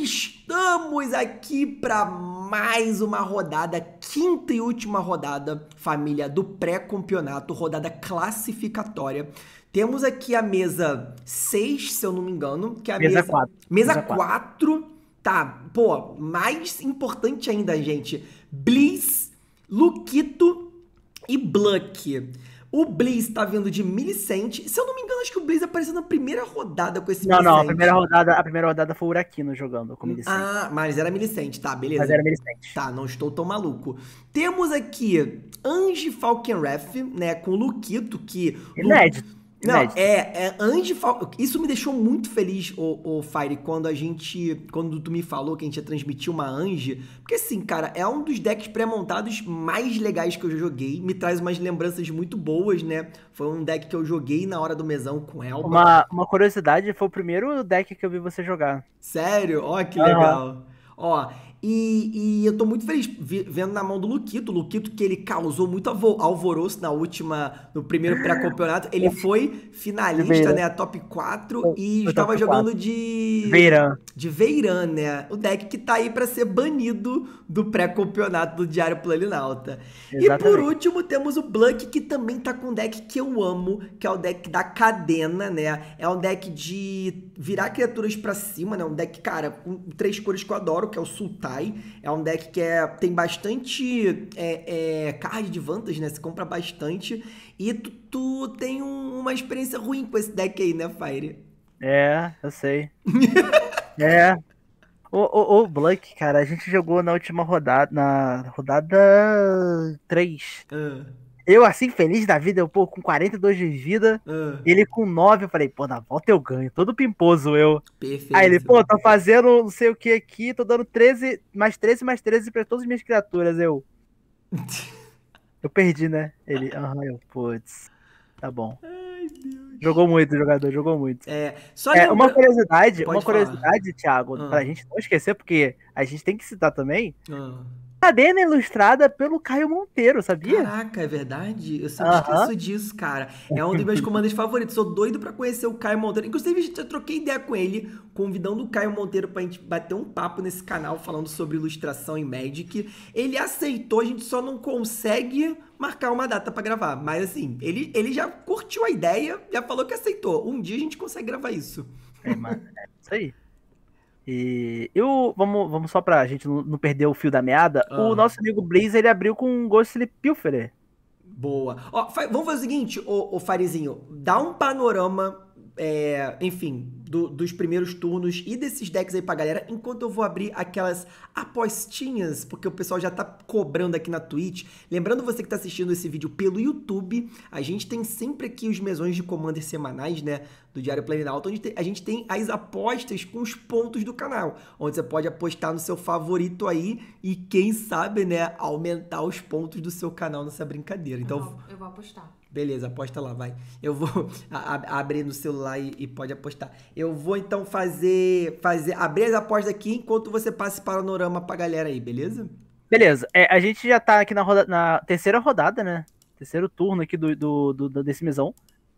Estamos aqui para mais uma rodada, quinta e última rodada, família, do pré-campeonato, rodada classificatória. Temos aqui a mesa 6, se eu não me engano, que é a Mesa mesa... 4. Mesa 4, tá, pô, mais importante ainda, gente, Blizz, Luquito e Bluck. O Blizz tá vindo de Millicent. Se eu não me engano, acho que o Blizz apareceu na primeira rodada com esse Não, Millicent. a primeira rodada foi o Uraquino jogando como Millicent. Ah, mas era Millicent, tá, Mas beleza. era Millicent. Tá, não estou tão maluco. Temos aqui Ange Falkenrath, né, com Luquito, que... Inédito. Não, Inédito. Ange Isso me deixou muito feliz, o Fire, quando tu me falou que a gente ia transmitir uma Ange, porque assim, cara, é um dos decks pré-montados mais legais que eu já joguei, me traz umas lembranças muito boas, né? Foi um deck que eu joguei na hora do mesão com Elba. Uma curiosidade, foi o primeiro deck que eu vi você jogar. Sério? Ó, que Aham. legal. Ó, e eu tô muito feliz vendo na mão do Luquito. O Luquito, que ele causou muito alvoroço no primeiro pré-campeonato. Ele foi De finalista, Veira. né? Top 4 e Foi estava top jogando 4. de Veiran. de Veiran, né? O deck que tá aí pra ser banido do pré-campeonato do Diário Planinauta. E por Exatamente. último, temos o Bluck, que também tá com um deck que eu amo, que é o deck da Cadena, né? É um deck de virar criaturas pra cima, né? Um deck, cara, com três cores que eu adoro, que é o Sultai. É um deck que tem bastante card de vantage, né? Você compra bastante. E tu tem uma experiência ruim com esse deck aí, né, Fire? É, eu sei. É. O Blank, cara, a gente jogou na última rodada, na rodada 3. Ah, Eu, assim, feliz da vida, eu, pô, com 42 de vida, ah. ele com 9, eu falei, pô, na volta eu ganho, todo pimposo eu. Aí ele, pô, Perfeito. tô fazendo não sei o que aqui, tô dando 13, mais 13 pra todas as minhas criaturas, eu perdi, né? Ele, aham, putz, tá bom. Ai, Deus. Jogou muito o jogador, jogou muito. Só É, lembra. uma Pode falar. curiosidade, Thiago, Ah, pra gente não esquecer, porque a gente tem que citar também, ah. Cadena ilustrada pelo Caio Monteiro, sabia? Caraca, é verdade? Eu sempre Aham. esqueço disso, cara. É um dos meus comandos favoritos. Sou doido pra conhecer o Caio Monteiro. Inclusive, eu troquei ideia com ele, convidando o Caio Monteiro pra gente bater um papo nesse canal falando sobre ilustração e Magic. Ele aceitou, a gente só não consegue marcar uma data pra gravar. Mas assim, ele já curtiu a ideia, já falou que aceitou. Um dia a gente consegue gravar isso. É, mano, é isso aí. E vamos só pra gente não perder o fio da meada. O Ah. nosso amigo Blaze, ele abriu com um Ghostly Pilferer. Boa. Ó, vamos fazer o seguinte, ô Farizinho, dá um panorama, enfim, dos primeiros turnos e desses decks aí pra galera, enquanto eu vou abrir aquelas apostinhas, porque o pessoal já tá cobrando aqui na Twitch. Lembrando você que tá assistindo esse vídeo pelo YouTube, a gente tem sempre aqui os mesões de Commander semanais, né, do Diário Planinauta, onde a gente tem as apostas com os pontos do canal, onde você pode apostar no seu favorito aí e quem sabe, né, aumentar os pontos do seu canal nessa brincadeira. Então, Eu vou apostar. beleza, aposta lá, vai. Eu vou abrir no celular e pode apostar. Eu vou então abrir as apostas aqui enquanto você passa esse panorama pra galera aí, beleza? Beleza, a gente já tá aqui na terceira rodada, né? Terceiro turno aqui desse mesão.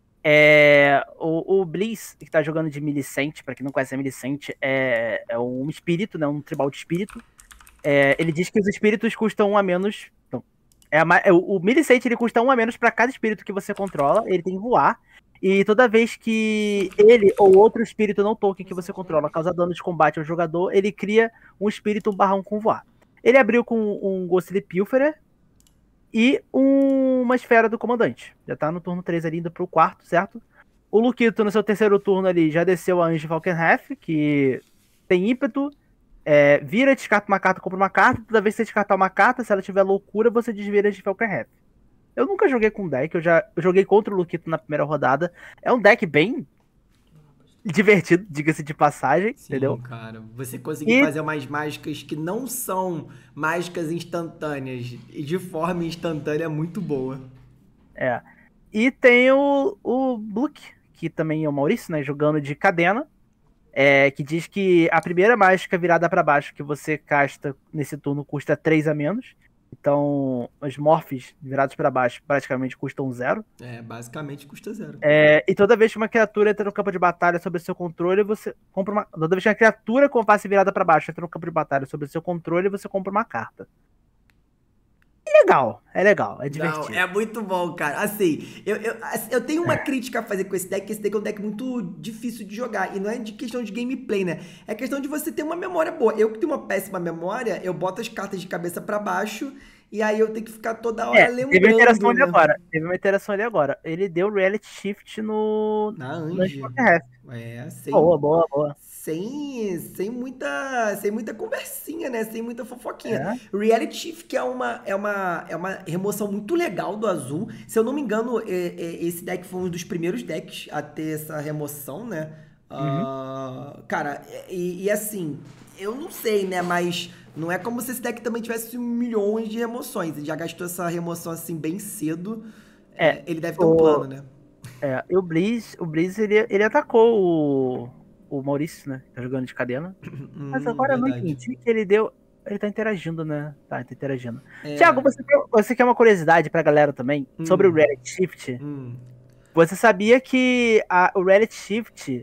O Blizz, que tá jogando de Millicent, pra quem não conhece a Millicent, é um espírito, né? Um tribal de espírito. Ele diz que os espíritos custam um a menos. Então, o Millicent ele custa um a menos pra cada espírito que você controla. Ele tem voar. E toda vez que ele ou outro espírito não token que você controla causa dano de combate ao jogador, ele cria um espírito 1/1 com voar. Ele abriu com um Ghostly Pilferer e uma esfera do comandante. Já tá no turno 3 ali, indo pro quarto, certo? O Luquito, no seu terceiro turno ali, já desceu a Ange Falkenrath, que tem ímpeto. Vira, descarta uma carta, compra uma carta. Toda vez que você descartar uma carta, se ela tiver loucura, você desvira de Falkenrath. Eu nunca joguei com deck, eu joguei contra o Luquito na primeira rodada. É um deck bem divertido, diga-se de passagem, Sim, entendeu? cara. Você conseguir E, fazer umas mágicas que não são mágicas instantâneas e de forma instantânea é muito boa. é, e tem o Bluck, que também é o Maurício, né, jogando de Cadena, que diz que a primeira mágica virada para baixo que você casta nesse turno custa 3 a menos. Então, os morphs virados para baixo praticamente custam 0. Basicamente custa 0. E toda vez que uma criatura entra no campo de batalha sob seu controle, você compra uma. Toda vez que uma criatura com face virada para baixo entra no campo de batalha sob seu controle, você compra uma carta. É legal, é Não, divertido. é muito bom, cara. Assim, eu tenho uma crítica a fazer com esse deck, que esse deck é um deck muito difícil de jogar. E não é de questão de gameplay, né? É questão de você ter uma memória boa. Eu que tenho uma péssima memória, eu boto as cartas de cabeça pra baixo e aí eu tenho que ficar toda hora Teve uma interação lembrando, ali né? agora. Teve uma interação ali agora. Ele deu reality shift Na no Ange. Ange. Sem, Boa, boa, boa. sem muita conversinha, né? Sem muita fofoquinha. É. Reality Shift, que é uma remoção muito legal do azul. Se eu não me engano, esse deck foi um dos primeiros decks a ter essa remoção, né? Uhum. Cara, e assim, eu não sei, né? Mas não é como se esse deck também tivesse milhões de remoções. Ele já gastou essa remoção assim bem cedo. Ele deve ter um plano, né? E o Blizz ele atacou o Maurício, né? Tá jogando de cadena. Mas agora eu não Verdade. entendi que ele deu. Ele tá interagindo, né? Tá interagindo. Thiago, você quer uma curiosidade pra galera também sobre o Reality Shift? Você sabia que o Reality Shift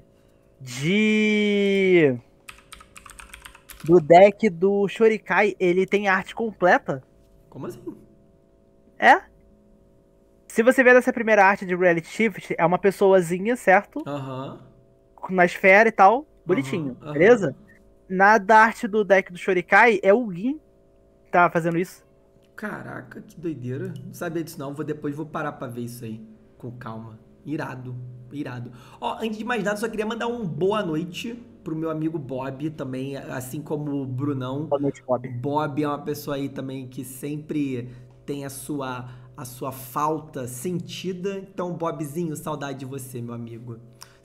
do deck do Shorikai, ele tem arte completa? Como assim? É? Se você ver essa primeira arte de Reality Shift, é uma pessoazinha, certo? Aham. Na esfera e tal, Aham. bonitinho, Aham. beleza? Na da arte do deck do Shorikai, é o Gin que tá fazendo isso. Caraca, que doideira. Não sabia disso não. Depois vou parar pra ver isso aí. Com calma. Irado. Irado. Ó, antes de mais nada, só queria mandar um boa noite pro meu amigo Bob também, assim como o Brunão. Boa noite, Bob. O Bob é uma pessoa aí também que sempre tem a sua falta sentida. Então, Bobzinho, saudade de você, meu amigo.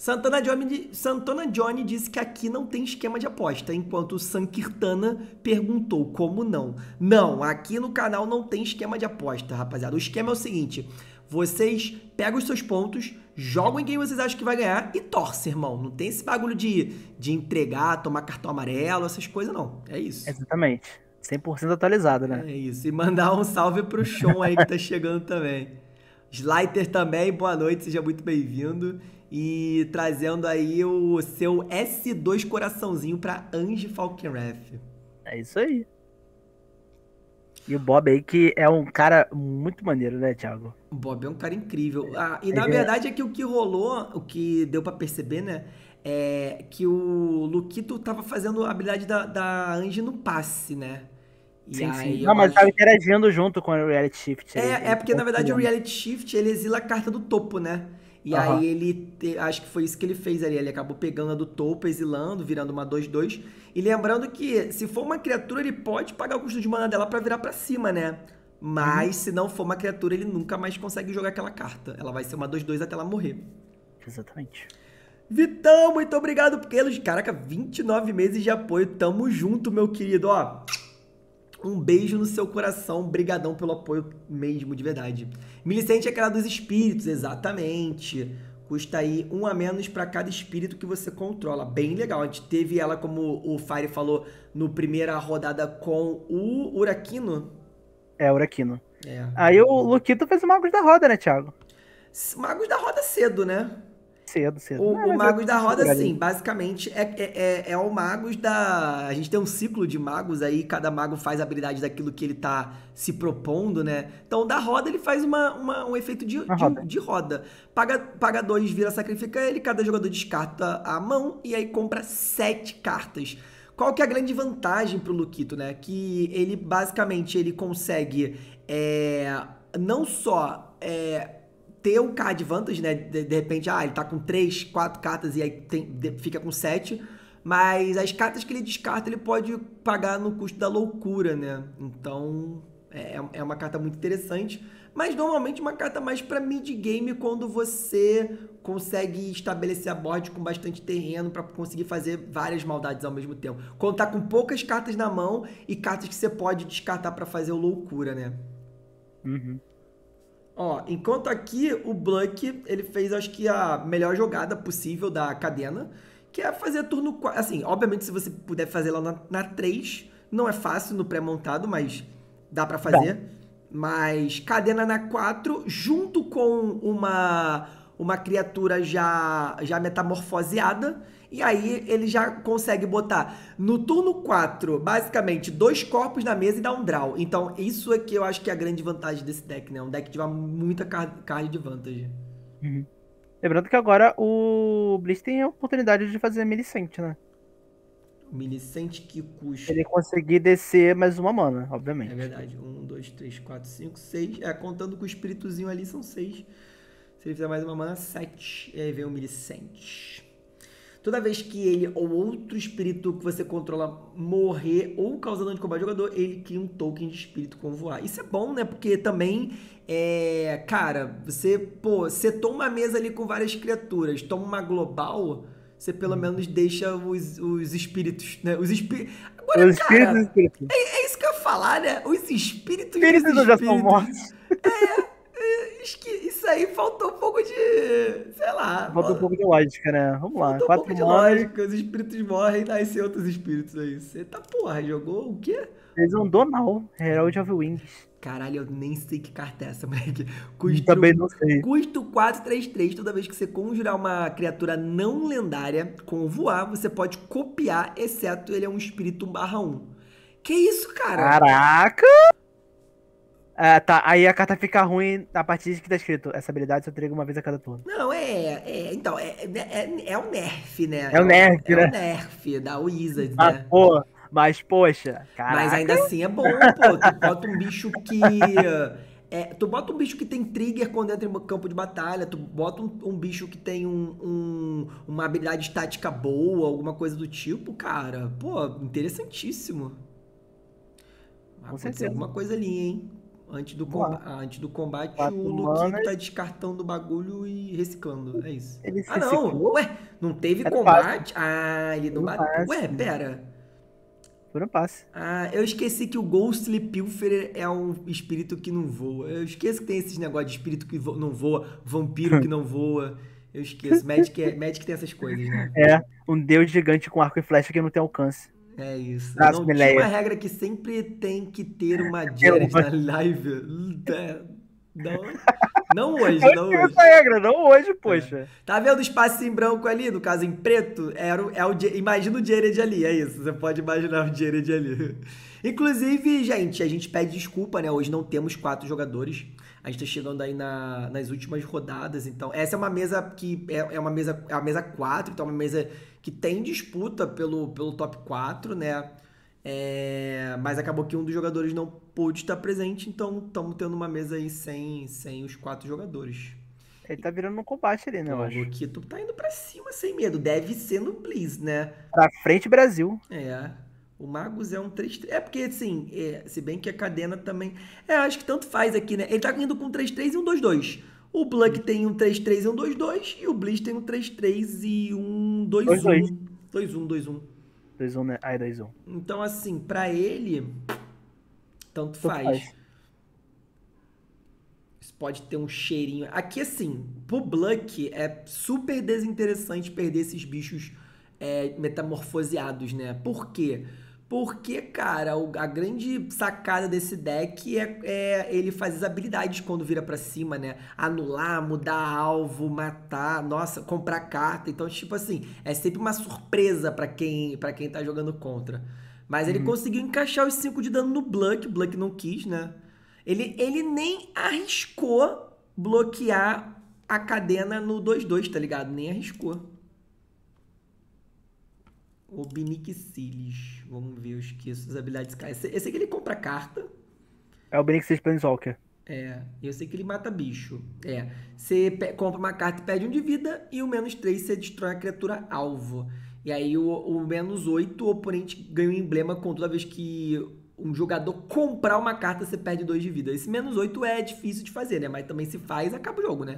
Santana Johnny disse que aqui não tem esquema de aposta, enquanto o Sankirtana perguntou como não. Não, aqui no canal não tem esquema de aposta, rapaziada. O esquema é o seguinte: vocês pegam os seus pontos, jogam em quem vocês acham que vai ganhar e torcem, irmão. Não tem esse bagulho de entregar, tomar cartão amarelo, essas coisas não. É isso. Exatamente. 100% atualizado, né? É isso. E mandar um salve pro Sean aí que tá chegando também. Slider também, boa noite, seja muito bem-vindo. E trazendo aí o seu S2 coraçãozinho pra Ange Falkenrath. É isso aí. E o Bob aí, que é um cara muito maneiro, né, Thiago? O Bob é um cara incrível. Na verdade é que o que rolou, o que deu pra perceber, né? É que o Luquito tava fazendo a habilidade da Ange no passe, né? E Sim, aí sim. Não, eu mas acho. tava interagindo junto com o Reality Shift. É porque na verdade o Reality Shift ele exila a carta do topo, né? E aí acho que foi isso que ele fez ali. Ele acabou pegando a do topo, exilando, virando uma 2/2. E lembrando que se for uma criatura, ele pode pagar o custo de mana dela pra virar pra cima, né? Mas se não for uma criatura, ele nunca mais consegue jogar aquela carta. Ela vai ser uma 2/2 até ela morrer. Exatamente. Vitão, muito obrigado pelos, caraca, 29 meses de apoio. Tamo junto, meu querido. Ó, um beijo no seu coração, brigadão pelo apoio mesmo, de verdade. Milicente é aquela dos espíritos, exatamente. Custa aí 1 a menos pra cada espírito que você controla. Bem legal. A gente teve ela, como o Fire falou, no primeira rodada com o Uraquino. É, Uraquino. É. Aí o Luquito fez o Magos da Roda, né, Thiago? Magos da Roda cedo, né? Cedo. O Magos da Roda, sim, basicamente é o Magos da... A gente tem um ciclo de magos aí, cada mago faz a habilidade daquilo que ele tá se propondo, né? Então, da roda, ele faz um efeito de roda. Paga 2, vira sacrifica ele, cada jogador descarta a mão e aí compra 7 cartas. Qual que é a grande vantagem pro Luquito, né? Que ele, basicamente, ele consegue não só... ter um card advantage, né? De repente, ele tá com 3, 4 cartas e aí fica com 7. Mas as cartas que ele descarta, ele pode pagar no custo da loucura, né? Então, é uma carta muito interessante. Mas, normalmente, uma carta mais pra mid-game, quando você consegue estabelecer a board com bastante terreno pra conseguir fazer várias maldades ao mesmo tempo. Quando tá com poucas cartas na mão e cartas que você pode descartar pra fazer o loucura, né? Uhum. Ó, enquanto aqui o Bluck, ele fez, acho que a melhor jogada possível da cadena, que é fazer turno 4. Assim, obviamente, se você puder fazer lá na 3, não é fácil no pré-montado, mas dá pra fazer. Mas Cadena na 4, junto com uma criatura já metamorfoseada. E aí ele já consegue botar no turno 4, basicamente, 2 corpos na mesa e dar um draw. Então isso aqui eu acho que é a grande vantagem desse deck, né? Um deck que dá muita card de vantagem. Uhum. Lembrando que agora o Blitz tem a oportunidade de fazer Millicent, né? Millicent que custa. Ele conseguir descer mais uma mana, É obviamente. verdade. 1, 2, 3, 4, 5, 6. Contando com o espíritozinho ali, são 6. Se ele fizer mais uma mana, 7. E aí vem o Millicent. Toda vez que ele ou outro espírito que você controla morrer ou causar dano de combate ao jogador, ele cria um token de espírito com voar. Isso é bom, né? Porque também, cara, você setou uma mesa ali com várias criaturas, toma uma global, você pelo menos deixa os espíritos, né? Agora, Os cara, espíritos. é isso que eu ia falar, né? Os espíritos dos Espíritos já são espíritos. mortos. Acho que isso aí faltou um pouco de, sei lá. Falta um pouco de lógica, né? Vamos lá. Faltou um 4 pouco de manas. lógica, os espíritos morrem e nascem outros espíritos aí. Você tá porra, jogou o quê? Fez um Donal, Herald of Wings. Caralho, eu nem sei que carta é essa, moleque. Também não sei. Custo 4/3/3. Toda vez que você conjurar uma criatura não lendária com voar, você pode copiar, exceto ele é um espírito 1/1. Que isso, cara? Caraca! Tá. Aí a carta fica ruim a partir de que tá escrito. Essa habilidade só triga uma vez a cada turno. Não, então, é o nerf, né? É o nerf, É né? o nerf da Wizards, né? Mas, poxa, caraca. Mas ainda assim é bom, pô. Tu bota um bicho que. Tu bota um bicho que tem trigger quando entra em campo de batalha. Tu bota um bicho que tem uma habilidade estática boa, alguma coisa do tipo, cara. Pô, interessantíssimo. Vai acontecer alguma coisa ali, hein? Antes do combate, 4 o Luquinho manas. tá descartando o bagulho e reciclando. É isso. Ele se Não. reciclou? Ué, não teve Era combate? Ele não Era bateu. Ué, fácil. pera. Por um passe. Eu esqueci que o Ghostly Pilferer é um espírito que não voa. Eu esqueço que tem esses negócios de espírito que não voa, vampiro que não voa. Eu esqueço. Magic tem essas coisas, né? Um deus gigante com arco e flecha que não tem alcance. É isso. Nossa, Não, Mileia. tinha uma regra que sempre tem que ter uma Jared na live. Não hoje, não hoje. Essa regra, não hoje, poxa. Tá vendo o espaço em branco ali, no caso em preto? Imagina o Jared ali, é isso. Você pode imaginar o Jared ali. Inclusive, gente, a gente pede desculpa, né? Hoje não temos 4 jogadores. A gente tá chegando aí nas últimas rodadas. Então, essa é uma mesa que é uma mesa, a mesa 4, então é uma mesa que tem disputa pelo top 4, né? Mas acabou que um dos jogadores não pôde estar presente, então estamos tendo uma mesa aí sem os 4 jogadores. Ele tá virando um combate ali, né, eu acho. O Luquito tá indo pra cima sem medo. Deve ser no Blizz, né? Pra frente, Brasil. O Magus é um 3/3. Porque, assim, se bem que a cadena também... acho que tanto faz aqui, né? Ele tá indo com um 3/3 e um 2/2. O Bluck tem um 3/3 e um 2/2. E o Blizz tem um 3/3 e um 2/1. 2/1, 2/1. 2-1, né? 2-1. Então, assim, pra ele, tanto faz. Isso pode ter um cheirinho. Aqui, assim, pro Bluck é super desinteressante perder esses bichos metamorfoseados, né? Por quê? Porque, cara, a grande sacada desse deck é ele fazer as habilidades quando vira pra cima, né? Anular, mudar alvo, matar, nossa, comprar carta. Então, tipo assim, é sempre uma surpresa pra quem tá jogando contra. Mas ele conseguiu encaixar os 5 de dano no Bluck. O Bluck não quis, né? Ele nem arriscou bloquear a cadena no 2/2, tá ligado? Nem arriscou. O Binixilis. Vamos ver, eu esqueço as habilidades. Eu sei que ele compra carta. É o Binixilis Planeswalker. Eu sei que ele mata bicho. Você compra uma carta e perde 1 de vida. E o -3 você destrói a criatura alvo. E aí o -8 o oponente ganha um emblema com toda vez que um jogador comprar uma carta, você perde 2 de vida. Esse -8 é difícil de fazer, né? Mas também se faz, acaba o jogo, né?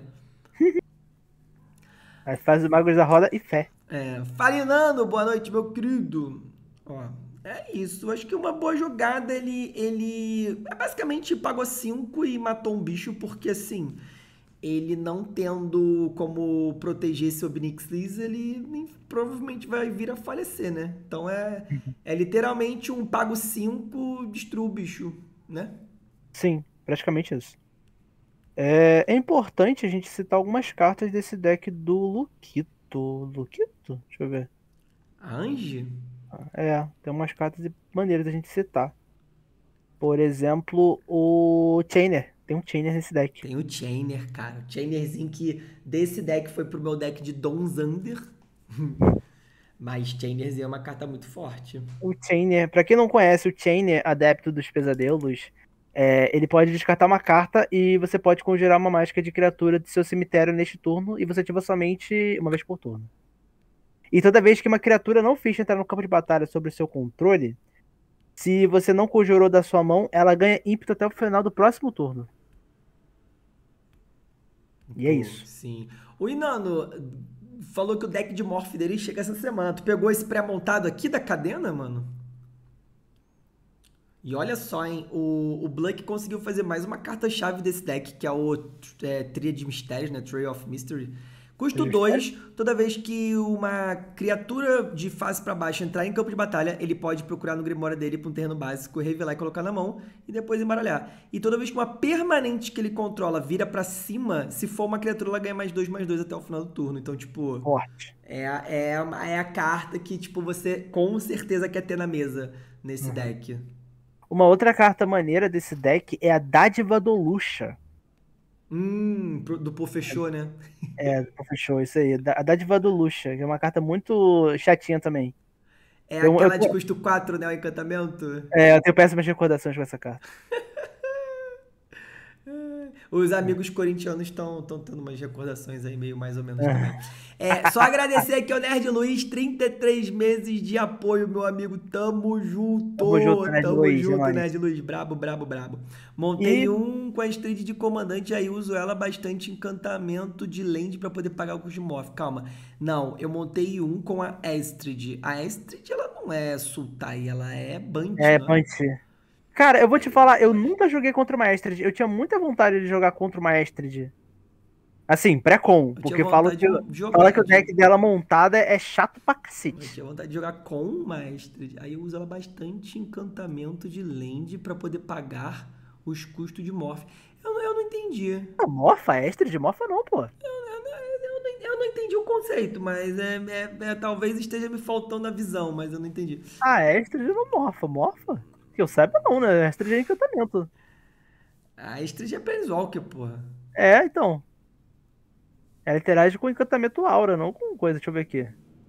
Aí faz o Magos da Roda e fé. Farinando, boa noite, meu querido. Ó, é isso. Acho que uma boa jogada, ele basicamente pagou 5 e matou um bicho, porque assim, ele não tendo como proteger esse Obnixilis, ele provavelmente vai vir a falecer, né? Então é literalmente um pago 5, destrua o bicho. né? Sim, praticamente isso. É importante a gente citar algumas cartas desse deck do Luquito. Luquito? Deixa eu ver. A Ange? Tem umas cartas maneiras da gente citar. Por exemplo, o Chainer. Tem um Chainer nesse deck. Tem o Chainer, cara. O Chainerzinho que desse deck foi pro meu deck de Donzander. Mas Chainerzinho é uma carta muito forte. O Chainer, pra quem não conhece, o Chainer, adepto dos pesadelos, ele pode descartar uma carta e você pode conjurar uma mágica de criatura de seu cemitério neste turno e você ativa somente uma vez por turno. E toda vez que uma criatura não ficha entrar no campo de batalha sob o seu controle, se você não conjurou da sua mão, ela ganha ímpeto até o final do próximo turno. E é Pô, isso. sim. O Inano falou que o deck de Morph dele chega essa semana. Tu pegou esse pré-montado aqui da cadena, mano? E olha só, hein? O Blank conseguiu fazer mais uma carta-chave desse deck, que é o Tria de Mistérios, né? Trail of Mystery. Custo 2, toda vez que uma criatura de face pra baixo entrar em campo de batalha, ele pode procurar no Grimória dele pra um terreno básico, revelar e colocar na mão, e depois embaralhar. E toda vez que uma permanente que ele controla vira pra cima, se for uma criatura, ela ganha mais dois até o final do turno. Então, tipo, Forte. é a carta que, tipo, você com certeza quer ter na mesa nesse Uhum. deck. Uma outra carta maneira desse deck é a Dádiva do Luxa. Do Pô fechou, né? Fechou, isso aí. A Dádiva do Luxa, que é uma carta muito chatinha também. É Eu, eu, aquela de custo 4, né? O encantamento. eu tenho péssimas recordações com essa carta. Os amigos corintianos estão tendo umas recordações aí, meio mais ou menos também. Só agradecer aqui ao Nerd Luiz, 33 meses de apoio, meu amigo. Tamo Tamo junto, junto. né, Tamo Luiz? É junto, nóis. Nerd Luiz. Brabo, brabo, brabo. E Montei um com a Street de comandante, aí uso ela bastante encantamento de land pra poder pagar o custo de morph. Calma. Não, eu montei um com a Astrid. A Astrid, ela não é Sultai, ela é Band, não? Punch. Cara, eu vou te falar, eu nunca joguei contra uma Estrid. Eu tinha muita vontade de jogar contra uma Estrid. Assim, pré-com, Eu tinha porque fala vontade que, de fala jogar. que o deck dela montada é chato pra Eu cacete. tinha vontade de jogar com Maestrid. Aí eu uso ela bastante encantamento de land pra poder pagar os custos de morph. Eu não entendi. Ah, morfa? Estrid? Morfa não, pô. Eu não entendi o conceito, mas talvez esteja me faltando a visão, mas eu não entendi. Ah, Estrid não morfa. Morfa? Que eu saiba não, né? Estrid é encantamento. A Astrid é Planeswalker, porra. Então. Ela interage com encantamento aura, não com coisa. Deixa eu ver aqui.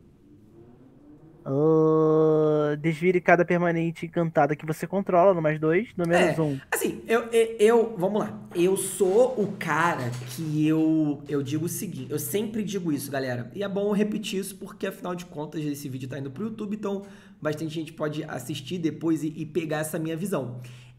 Desvire cada permanente encantada que você controla no +2, no -1. Assim, vamos lá. Eu sou o cara que eu digo o seguinte, eu sempre digo isso, galera. E é bom eu repetir isso porque, afinal de contas, esse vídeo tá indo pro YouTube, então bastante gente pode assistir depois e pegar essa minha visão.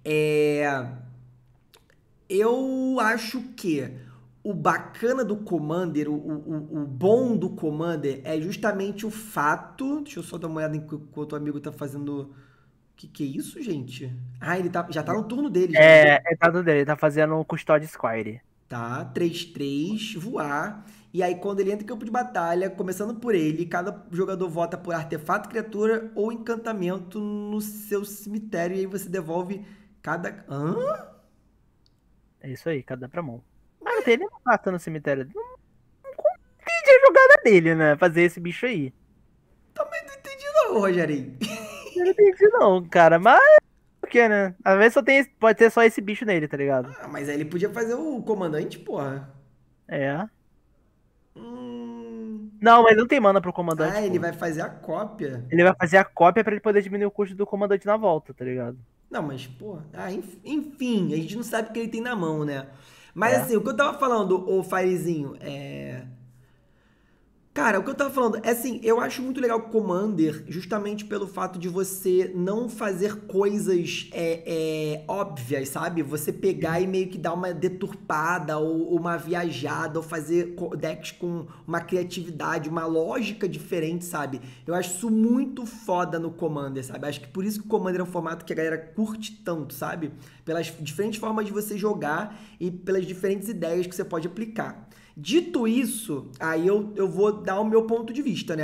Eu acho que o bacana do Commander, o bom do Commander é justamente o fato. Deixa eu só dar uma olhada enquanto o amigo tá fazendo. Que é isso, gente? Ah, ele já tá no turno dele já, né? Tá tudo dele, ele tá fazendo um Custódio Squire. Tá, 3/3 voar. E aí, quando ele entra em campo de batalha, começando por ele, cada jogador vota por artefato, criatura ou encantamento no seu cemitério. E aí você devolve cada. Hã? É isso aí, cada pra mão. Mas não tem nenhuma carta no cemitério. Não entendi a jogada dele, né? Fazer esse bicho aí. Também não entendi, não, Rogerinho. Eu não entendi não, cara. Mas por quê, né? Às vezes pode ter só esse bicho nele, tá ligado? Ah, mas aí ele podia fazer o comandante, porra. É. Hum... Não, mas não tem mana pro comandante, Ah, ele pô. vai fazer a cópia. Ele vai fazer a cópia pra ele poder diminuir o custo do comandante na volta, tá ligado? Não, mas, pô. Ah, enfim, a gente não sabe o que ele tem na mão, né? Mas É. assim, o que eu tava falando, o Firezinho, Cara, o que eu tava falando é assim, eu acho muito legal o Commander justamente pelo fato de você não fazer coisas óbvias, sabe? Você pegar e meio que dar uma deturpada ou uma viajada ou fazer decks com uma criatividade, uma lógica diferente, sabe? Eu acho isso muito foda no Commander, sabe? Acho que por isso que o Commander é um formato que a galera curte tanto, sabe? Pelas diferentes formas de você jogar e pelas diferentes ideias que você pode aplicar. Dito isso, aí eu vou dar o meu ponto de vista, né?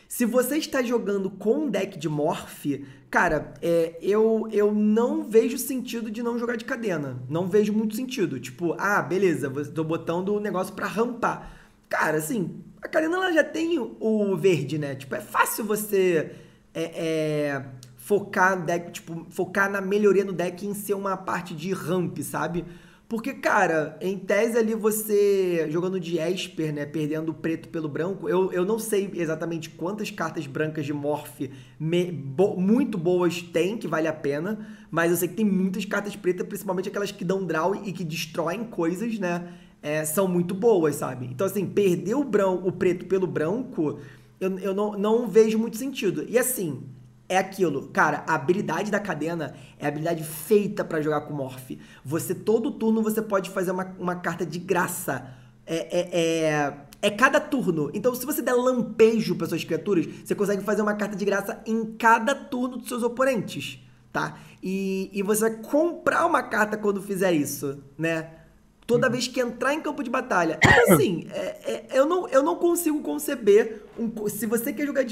Se você está jogando com um deck de Morph, cara, eu não vejo sentido de não jogar de cadena. Não vejo muito sentido. Tipo, beleza, tô botando o negócio pra rampar. Cara, assim, a cadena ela já tem o verde, né? Tipo, é fácil você focar no deck, tipo, focar na melhoria no deck em ser uma parte de ramp, sabe? Porque, cara, em tese ali você jogando de Esper, né, perdendo o preto pelo branco, eu não sei exatamente quantas cartas brancas de Morph muito boas tem, que vale a pena, mas eu sei que tem muitas cartas pretas, principalmente aquelas que dão draw e que destroem coisas, né, são muito boas, sabe? Então, assim, perder o preto pelo branco, eu não vejo muito sentido. E assim, é aquilo, cara, a habilidade da cadena é a habilidade feita pra jogar com Morph. Você, todo turno, você pode fazer uma carta de graça. É cada turno. Então, se você der lampejo para suas criaturas, você consegue fazer uma carta de graça em cada turno dos seus oponentes, tá? E você vai comprar uma carta quando fizer isso, né? Toda vez que entrar em campo de batalha. Então, assim, eu não consigo conceber... se você quer jogar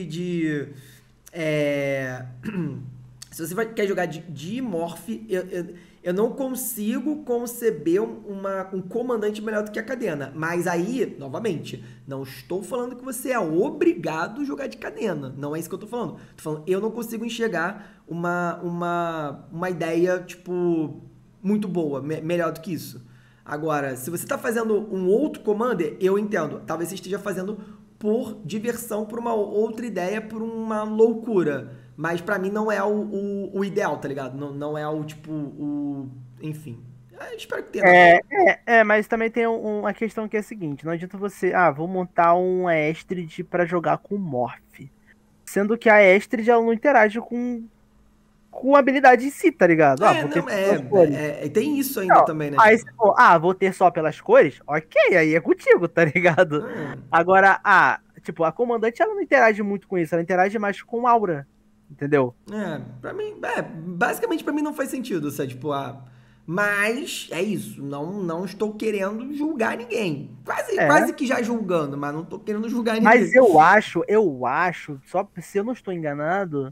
se você quer jogar de Morph, eu não consigo conceber um comandante melhor do que a cadena. Mas aí, novamente, não estou falando que você é obrigado a jogar de cadena. Não é isso que eu estou falando. Tô falando, eu não consigo enxergar uma ideia, tipo, muito boa, melhor do que isso. Agora, se você está fazendo um outro commander, eu entendo. Talvez você esteja fazendo por diversão, por uma outra ideia, por uma loucura. Mas pra mim não é o ideal, tá ligado? Não é o tipo, enfim. Espero que tenha. Mas também tem uma questão que é a seguinte, não adianta você, vou montar um Estrid pra jogar com Morph. Sendo que a Estrid, ela não interage com a habilidade em si, tá ligado? Tem isso ainda também, né? Aí se for, vou ter só pelas cores, ok, aí é contigo, tá ligado? Agora, tipo, a comandante, ela não interage muito com isso, ela interage mais com aura, entendeu? Pra mim, basicamente pra mim não faz sentido, sabe? Tipo, mas é isso, não estou querendo julgar ninguém. Quase que já julgando, mas não tô querendo julgar ninguém. Mas eu acho, só se eu não estou enganado,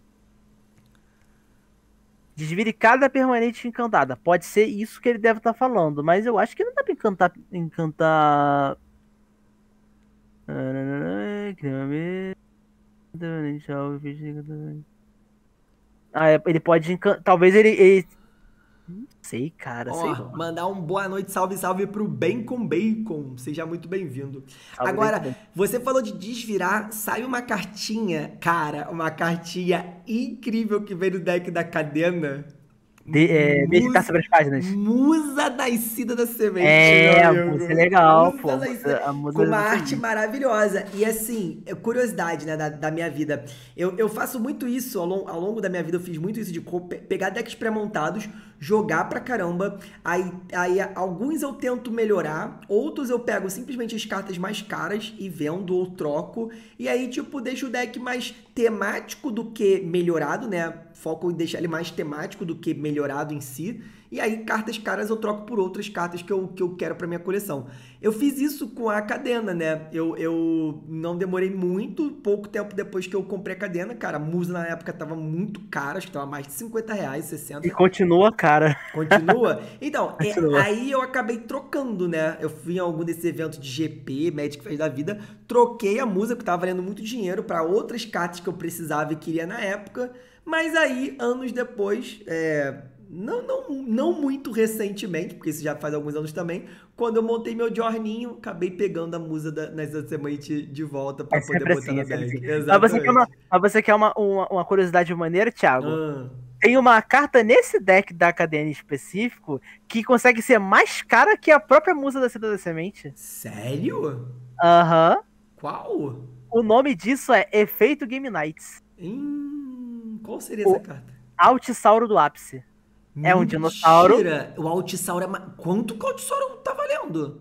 desviricada permanente encantada. Pode ser isso que ele deve estar falando, mas eu acho que não dá pra encantar. Ele pode encantar. Talvez ele. Não sei, cara. Sei lá. Mandar um boa noite, salve pro Bacon Bacon. Seja muito bem-vindo. Agora, você falou de desvirar, sai uma cartinha, cara, uma cartinha incrível que veio do deck da cadena. Meditar sobre as páginas. Musa Nascida da Semente. Música legal, pô. Com uma arte maravilhosa. E assim, curiosidade, né, da minha vida. Eu faço muito isso, ao longo da minha vida eu fiz muito isso de pegar decks pré-montados, jogar pra caramba. Aí alguns eu tento melhorar, outros eu pego simplesmente as cartas mais caras e vendo ou troco. E aí, tipo, deixo o deck mais temático do que melhorado, né? Foco em deixar ele mais temático do que melhorado em si. E aí, cartas caras eu troco por outras cartas que eu quero pra minha coleção. Eu fiz isso com a cadena, né? Eu não demorei muito, pouco tempo depois que eu comprei a cadena. Cara, a Musa na época tava muito cara, acho que tava mais de R$50, 60. E continua cara. Continua? Então, aí eu acabei trocando, né? Eu fui em algum desses eventos de GP, Magic Fest da vida, troquei a Musa, que tava valendo muito dinheiro, pra outras cartas que eu precisava e queria na época. Mas aí, anos depois, não muito recentemente, porque isso já faz alguns anos também, quando eu montei meu jorninho, acabei pegando a Musa Nascida Semente de volta pra poder botar na deck. Mas você quer uma curiosidade maneira, Thiago? Tem uma carta nesse deck da cadena em específico que consegue ser mais cara que a própria Musa Nascida da Semente. Sério? Aham. Qual? O nome disso é Efeito Game Nights. Qual seria essa carta? Altisauro do Ápice. Mentira. É um dinossauro. O Altisauro é... Quanto que o Altisauro tá valendo?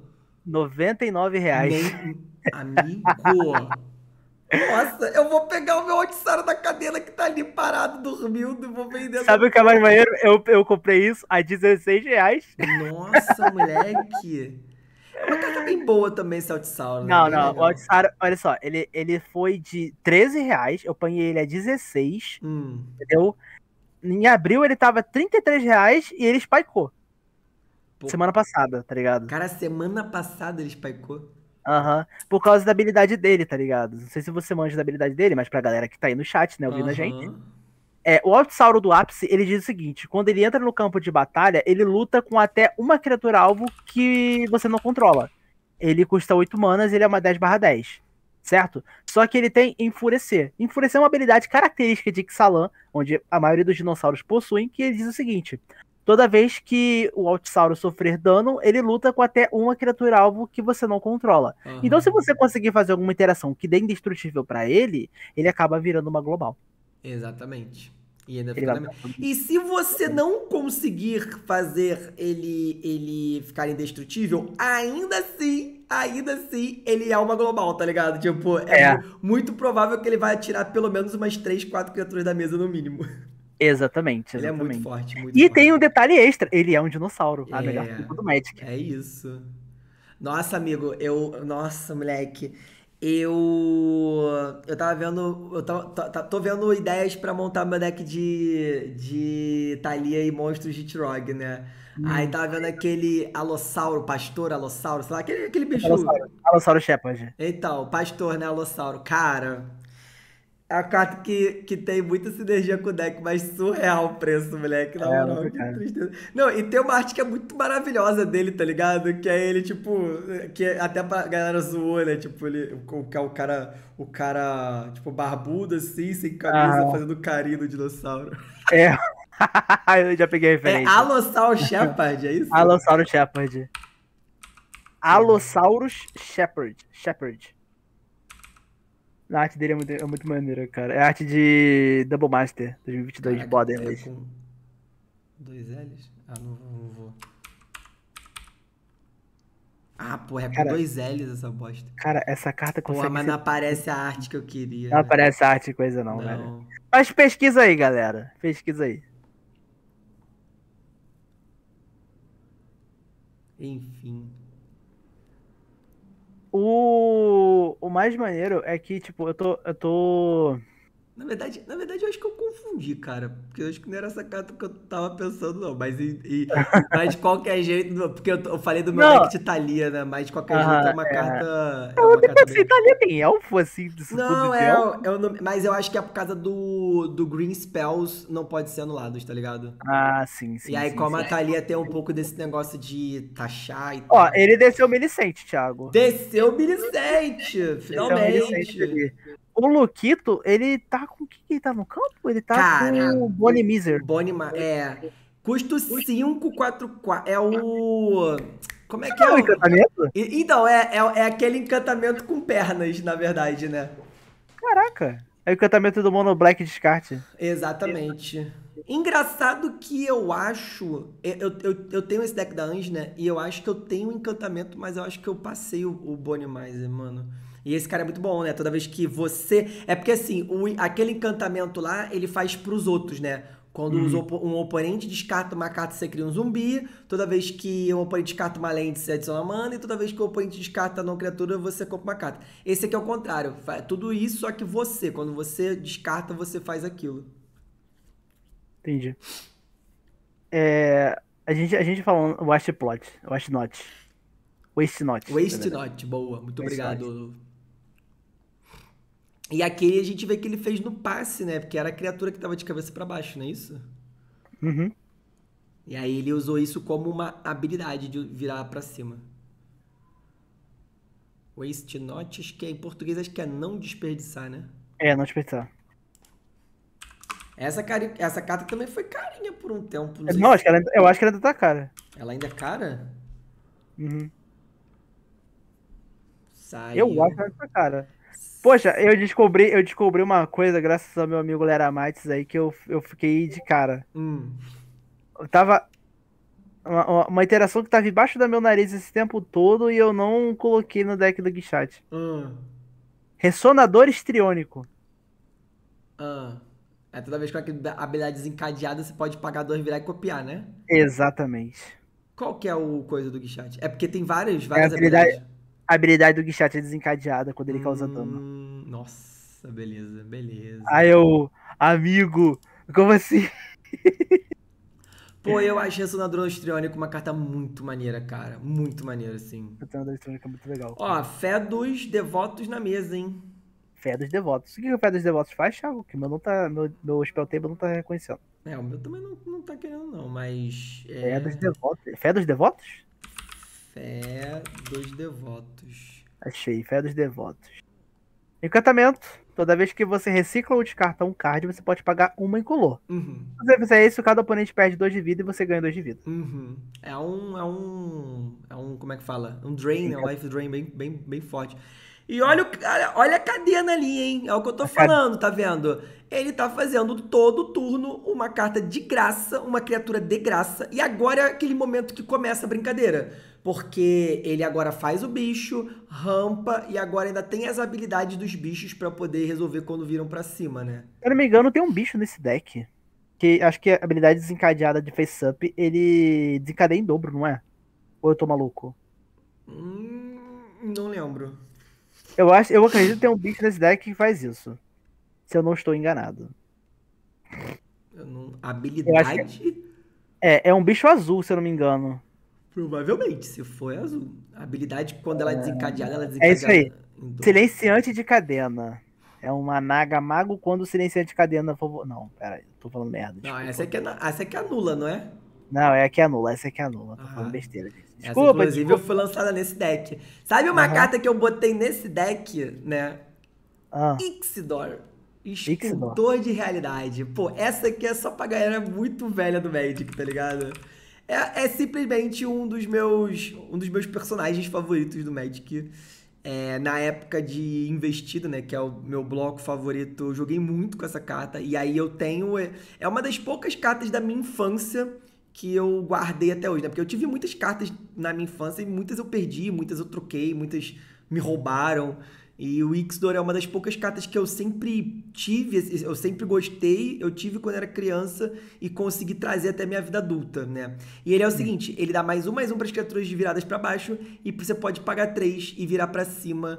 R$99. Amigo... Nossa, eu vou pegar o meu Altisauro da cadena que tá ali parado, dormindo, e vou vender. Sabe o que é mais maneiro? Eu comprei isso a R$16. Nossa, moleque. É uma carta bem boa também, esse Altsauro, né? Não, Bem não. O legal. Altisauro, olha só, ele foi de R$ 13, eu apanhei ele a 16, Hum. entendeu? Em abril ele tava R$ 33 e ele spikeou. Pô, Semana passada, tá ligado? cara, semana passada ele spikeou. Aham. Por causa da habilidade dele, tá ligado? Não sei se você manja da habilidade dele, mas pra galera que tá aí no chat, né, ouvindo a gente. Aham. O Altisauro do ápice, ele diz o seguinte: quando ele entra no campo de batalha, ele luta com até uma criatura alvo que você não controla. Ele custa 8 manas e ele é uma 10/10, certo? Só que ele tem Enfurecer. Enfurecer é uma habilidade característica de Ixalan, onde a maioria dos dinossauros possuem, que ele diz o seguinte: toda vez que o Altisauro sofrer dano, ele luta com até uma criatura alvo que você não controla. Então, se Aham. você conseguir fazer alguma interação que dê indestrutível pra ele, ele acaba virando uma global. Exatamente. E ainda Ele fica vai na... E se você não conseguir fazer ele ficar indestrutível, ainda assim, ele é uma global, tá ligado? Tipo, é É, muito provável que ele vai atirar pelo menos umas 3, 4 criaturas da mesa no mínimo. exatamente, Ele é muito exatamente. forte, muito E tem forte. um detalhe extra, ele é um dinossauro, a melhor É, coisa do Magic. é isso. Nossa, amigo, nossa, moleque. Eu tava vendo. Tô vendo ideias pra montar meu deck de Thalia e monstros de Trog, né? Aí Hum, tava vendo aquele Alossauro, Pastor Alossauro, sei lá, aquele bicho. Alossauro, Alossauro Shepard. Então, Pastor, né? Alossauro. Cara, é a carta que tem muita sinergia com o deck, mas surreal o preço, moleque. Na É, moral, muito que cara. tristeza. Não, e tem uma arte que é muito maravilhosa dele, tá ligado? Que é ele, tipo, que até pra galera zoou, né? Tipo, o cara, tipo, barbudo assim, sem camisa, Aham. fazendo carinho no dinossauro. É, eu já peguei a É referência. Alossauro Shepard, é isso? Alossauro Shepard. Pô, Alossaurus Shepherd. Shepherd. A arte dele é muito maneira, cara. É a arte de Double Master 2022 caraca, é Borderless. com dois L's? Ah, não vou. Ah, porra, é com Cara, dois L's essa bosta. cara, essa carta Porra, consegue mas não ser. aparece a arte que eu queria, Não né? aparece arte e coisa não, velho. Não. Mas pesquisa aí, galera. Pesquisa aí. Enfim. O mais maneiro é que, tipo, eu tô. Na verdade, eu acho que eu confundi, cara. Porque eu acho que não era essa carta que eu tava pensando, não. Mas de qualquer jeito, porque eu falei do meu deck Não, de Thalia, né? Mas de qualquer jeito é aham, uma é. carta. É Eu uma até carta pensei, bem. tá ali, tem elfo, assim, disso tudo Não, de elfo. mas eu acho que é por causa do Green Spells não pode ser anulados, tá ligado? Ah, sim, E sim, aí, sim, como sim. a Thalia tem um pouco desse negócio de taxar e Ó, tal. ele desceu Melicente, Thiago. Desceu o Milicente! Desceu Melicente Finalmente! ali. O Luquito, ele tá com o que que ele tá no campo? Ele tá com Cara, o Bonnie Miser. Custo 5/4/4. É o. Como é Isso que não é é um o. encantamento? Então, é aquele encantamento com pernas, na verdade, né? Caraca. É o encantamento do Mono Black Descarte. Exatamente. Engraçado que eu acho. Eu tenho esse deck da Ange, né? E eu acho que eu tenho um encantamento, mas eu acho que eu passei o Bonnie Miser, mano. E esse cara é muito bom, né? Toda vez que você. É porque assim, aquele encantamento lá, ele faz pros outros, né? Quando Uhum. um oponente descarta uma carta, você cria um zumbi. Toda vez que um oponente descarta uma lente, você adiciona mana. E toda vez que o oponente descarta não criatura, você compra uma carta. Esse aqui é o contrário. Tudo isso, só que você, quando você descarta, você faz aquilo. Entendi. É, a gente falando Waste Plot, Waste Not. Waste Not, na Waste verdade. Not, boa. Muito Waste Not. obrigado. E aquele a gente vê que ele fez no passe, né? Porque era a criatura que tava de cabeça pra baixo, não é isso? Uhum. E aí ele usou isso como uma habilidade de virar pra cima. Waste Not, acho que é, em português acho que é não desperdiçar, né? Não desperdiçar. Essa carta também foi carinha por um tempo, não sei Não, se... eu acho que ela ainda tá cara. Ela ainda é cara? Uhum. Eu Saiu. acho que ela ainda tá cara. Poxa, eu descobri uma coisa graças ao meu amigo Lera Mates aí que eu fiquei de cara. Hum. Eu tava. Uma interação que tava embaixo do meu nariz esse tempo todo e eu não coloquei no deck do Guichat. Hum. Ressonador histriônico. Ah. Toda vez com aquela habilidade desencadeada, você pode pagar 2, virar e copiar, né? Exatamente. Qual que é o coisa do Guichat? É porque tem É várias habilidades. a habilidade do Guichat é desencadeada quando ele causa dano. Nossa, beleza, beleza. Aí eu, amigo, como assim? Pô, eu acho Ressonador Histriônico uma carta muito maneira, cara. Muito maneira, assim. O treinador eletrônico é muito legal. Ó, fé dos devotos na mesa, hein? Fé dos Devotos. O que o Fé dos Devotos faz, Thiago? Que o meu não tá. Meu spell table não tá reconhecendo. É, o meu também não tá querendo, não, mas. Fé É. dos Devotos. Fé dos Devotos? Fé dos devotos. Achei, Fé dos Devotos. Encantamento. Toda vez que você recicla ou descarta um card, você pode pagar uma incolor. Uhum. Se você fizer isso, cada oponente perde 2 de vida e você ganha 2 de vida. Uhum. Como é que fala? Um drain, né? Um life drain bem forte. E olha a cadena ali, hein? É o que eu tô falando, tá vendo? Ele tá fazendo todo turno uma carta de graça, uma criatura de graça. E agora é aquele momento que começa a brincadeira. Porque ele agora faz o bicho, rampa, e agora ainda tem as habilidades dos bichos pra poder resolver quando viram pra cima, né? Se eu não me engano, tem um bicho nesse deck. Que acho que a habilidade desencadeada de Face Up, ele desencadeia em dobro, não é? Ou eu tô maluco? Não lembro. Eu acredito que tem um bicho nesse deck que faz isso. Se eu não estou enganado. Eu acho que Habilidade? é um bicho azul, se eu não me engano. Provavelmente, se for é azul. A habilidade, quando ela é É isso aí. desencadeada em dobro. Silenciante de cadena. É uma Naga Mago quando o silenciante de cadena for. Não, pera aí, tô falando merda. Não, Desculpa. essa aqui é nula, não é? Não, é aqui anula, essa aqui anula. Tô falando Ah, besteira, gente. essa, Desculpa, inclusive, desculpa. foi lançada nesse deck. Sabe uma Aham. carta que eu botei nesse deck, né? Ah, Ixidor. Ixidor. Escultor de realidade. Pô, essa aqui é só pra galera muito velha do Magic, tá ligado? É simplesmente um dos meus personagens favoritos do Magic. Na época de Investido, né? Que é o meu bloco favorito, eu joguei muito com essa carta. E aí eu tenho. É uma das poucas cartas da minha infância que eu guardei até hoje, né? Porque eu tive muitas cartas na minha infância e muitas eu perdi, muitas eu troquei, muitas me roubaram. E o Ixdor é uma das poucas cartas que eu sempre tive, eu sempre gostei, eu tive quando era criança e consegui trazer até minha vida adulta, né? E ele é o seguinte, ele dá mais um para as criaturas de viradas para baixo e você pode pagar 3 e virar para cima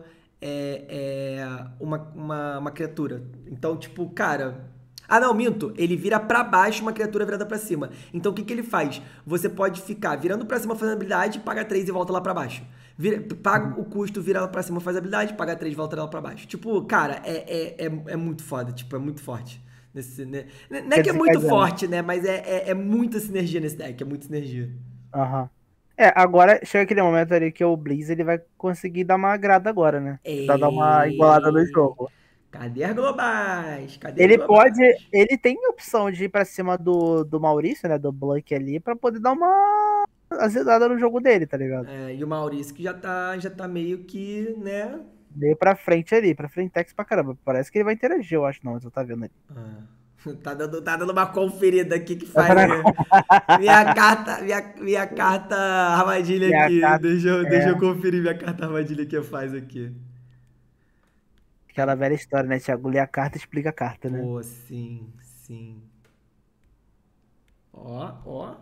uma criatura. Então, tipo, cara... Ah, não, minto. Ele vira pra baixo uma criatura virada pra cima. Então, o que ele faz? Você pode ficar virando pra cima fazendo habilidade, paga 3 e volta lá pra baixo. Paga o custo, vira ela pra cima, faz habilidade, paga 3 e volta ela pra baixo. Tipo, cara, é muito foda. Tipo, é muito forte. Né? Não é que é muito forte, né? Mas é muita sinergia nesse deck. É muita sinergia. Aham. Agora chega aquele momento ali que o Blizz ele vai conseguir dar uma agrada agora, né? Pra dar uma igualada no jogo. Cadê as globais? Cadê as Ele globais? pode. Ele tem a opção de ir pra cima do Maurício, né? Do Blank ali, pra poder dar uma azedada no jogo dele, tá ligado? E o Maurício que já tá meio que, né? Veio pra frente ali, pra frentex pra caramba. Parece que ele vai interagir, eu acho, não, você tá vendo ali. Tá dando uma conferida aqui que faz, né? Minha carta armadilha Minha aqui. carta, Deixa eu conferir minha carta armadilha que faz aqui. aquela velha história, né, Thiago? Lê a carta e explica a carta, né? Pô, sim, sim. Ó.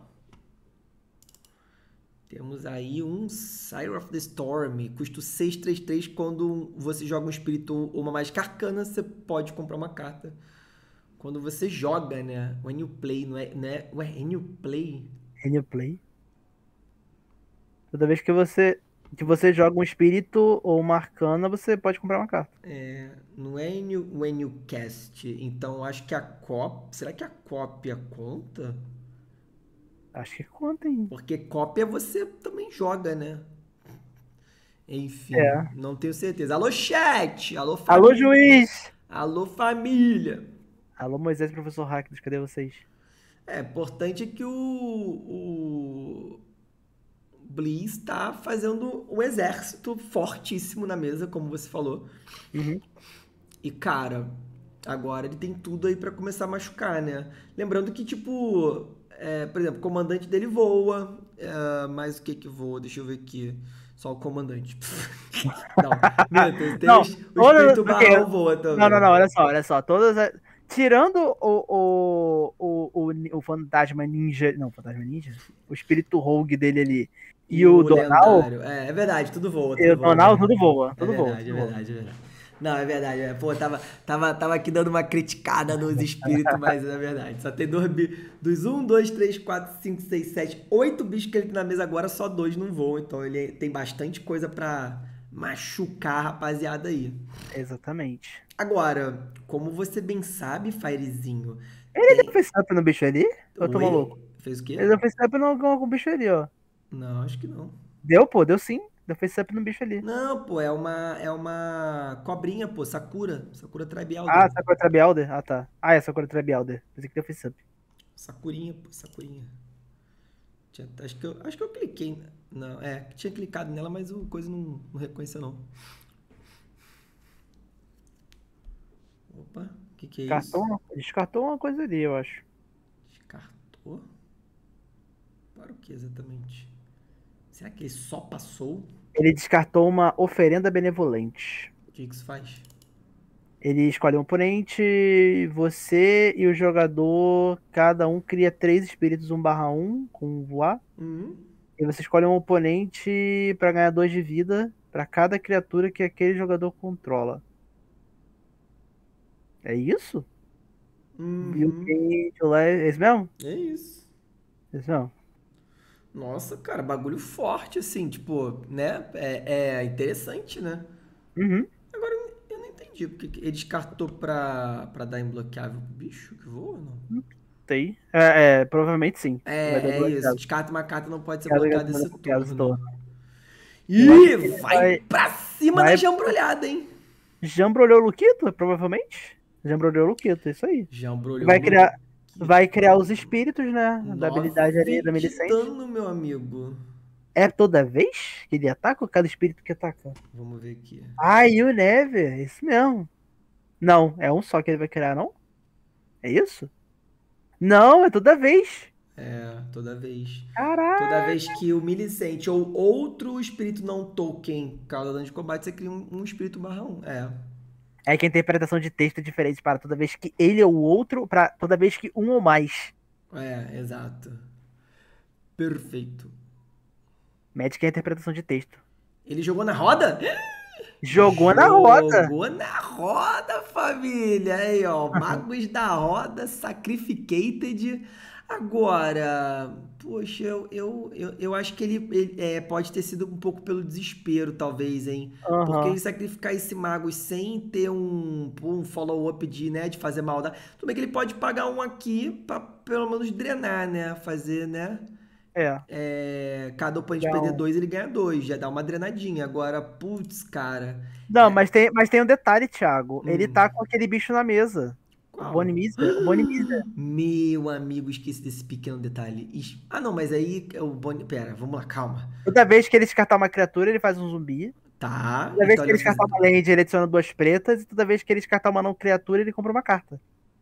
Temos aí um Sire of the Storm. Custo 6/3/3. Quando você joga um espírito ou uma mágica arcana, você pode comprar uma carta. Quando você joga, né? When you play, não é? Ué, when you play? Replay. Toda vez que você joga um espírito ou uma arcana, você pode comprar uma carta. Não é when you cast. Então acho que a cópia. Será que a cópia conta? Acho que conta, hein? Porque cópia você também joga, né? Enfim, É. não tenho certeza. Alô, chat! Alô, Alô, família! juiz! Alô, família! Alô, Moisés, professor Hackdos, cadê vocês? Importante é que o Blizz tá fazendo um exército fortíssimo na mesa, como você falou. Uhum. E, cara, agora ele tem tudo aí pra começar a machucar, né? Lembrando que, tipo, por exemplo, o comandante dele voa. Mas o que voa? Deixa eu ver aqui. Só o comandante. Não, minto, tem Não, o espírito barrão voa também. Não, olha só. Tirando o Fantasma Ninja. Não, Fantasma Ninja? O espírito Rogue dele ali. E o Donal. lendário. É verdade, tudo voa, E o tudo voa Donal, mesmo. tudo voa. É Tudo voa. verdade, é Tudo voa. verdade, é verdade. Não, é verdade. Pô, tava aqui dando uma criticada nos espíritos, mas é verdade. Só tem dos 1, 2, 3, 4, 5, 6, 7, 8 bichos que ele tem na mesa agora, só 2 não voam. Então ele tem bastante coisa pra machucar a rapaziada aí. Exatamente. Agora, como você bem sabe, Firezinho, Ele deu face up no bicho ali? Ou eu tô Oi? maluco? Fez o quê? Ele deu face up no bicho ali, ó. Não, acho que não. Deu, pô, deu sim. Deu face up no bicho ali. Não, pô, é uma cobrinha, pô, Sakura. Sakura Tribe Ah, Elder. Sakura Tribe Elder? Ah, tá. Ah, é Sakura Tribe Elder. Pensei que deu face up. Sakurinha, pô, Sakurinha. Acho que eu cliquei. Não, tinha clicado nela, mas o coisa não reconheceu, não. Opa, o que é isso? Descartou uma coisa ali, eu acho. Descartou? Para o que exatamente? Será que ele só passou? Ele descartou uma oferenda benevolente. O que isso faz? Ele escolhe um oponente, você e o jogador, cada um cria 3 espíritos 1/1 com voar. E você escolhe um oponente para ganhar 2 de vida para cada criatura que aquele jogador controla. É isso? Viu quem é esse mesmo? É isso. Esse mesmo. Nossa, cara, bagulho forte, assim, tipo, né? É interessante, né? Uhum. Agora, eu não entendi, porque ele descartou pra dar imbloqueável pro bicho que voa ou não? Sei. Provavelmente sim. Vai dar É duas isso, casas. descarta uma carta não pode ser Cada bloqueada criatura esse bloqueada esse turno. turno. Eu acho Ih, que ele vai pra cima da vai jambrolhada, hein? jambrolhou o Luquito, provavelmente. Jambrolhou o Luquito, isso aí. Jambrolhou Vai o criar, Luquito. vai criar os espíritos, né? Da habilidade ali 9 da de Melicente. dano, meu amigo. É toda vez que ele ataca ou cada espírito que ataca? Vamos ver aqui. Ah, e o Never, isso mesmo. Não, é um só que ele vai criar, não? É isso? Não, é toda vez. Toda vez. Toda Caraca. vez que o Milicente ou outro espírito não token causa dano de combate, você cria um espírito /1. É que a interpretação de texto é diferente para toda vez que ele ou outro, para toda vez que um ou mais. Exato. Perfeito. Magic é a interpretação de texto. Ele jogou na roda? Jogou na roda. Jogou na roda, família. Aí, ó. Magos da roda, Sacrificated. Agora, poxa, eu acho que ele pode ter sido um pouco pelo desespero, talvez, hein? Porque ele sacrificar esse Magus sem ter um follow-up de fazer maldade. Tudo bem que ele pode pagar um aqui pra pelo menos drenar, né? Fazer, né? Cada oponente perder 2, ele ganha 2. Já dá uma drenadinha. Agora, putz, cara. Não, mas tem um detalhe, Thiago. Ele tá com aquele bicho na mesa. O Qual? Bonnie Miser. O Bonnie Miser. Meu amigo, esqueci desse pequeno detalhe. Não, mas aí o Bonnie. Pera, vamos lá, calma. Toda vez que ele descartar uma criatura, ele faz um zumbi. Tá. Toda vez Então que ele descartar uma land, ele adiciona 2 pretas. E toda vez que ele descartar uma não criatura, ele compra uma carta.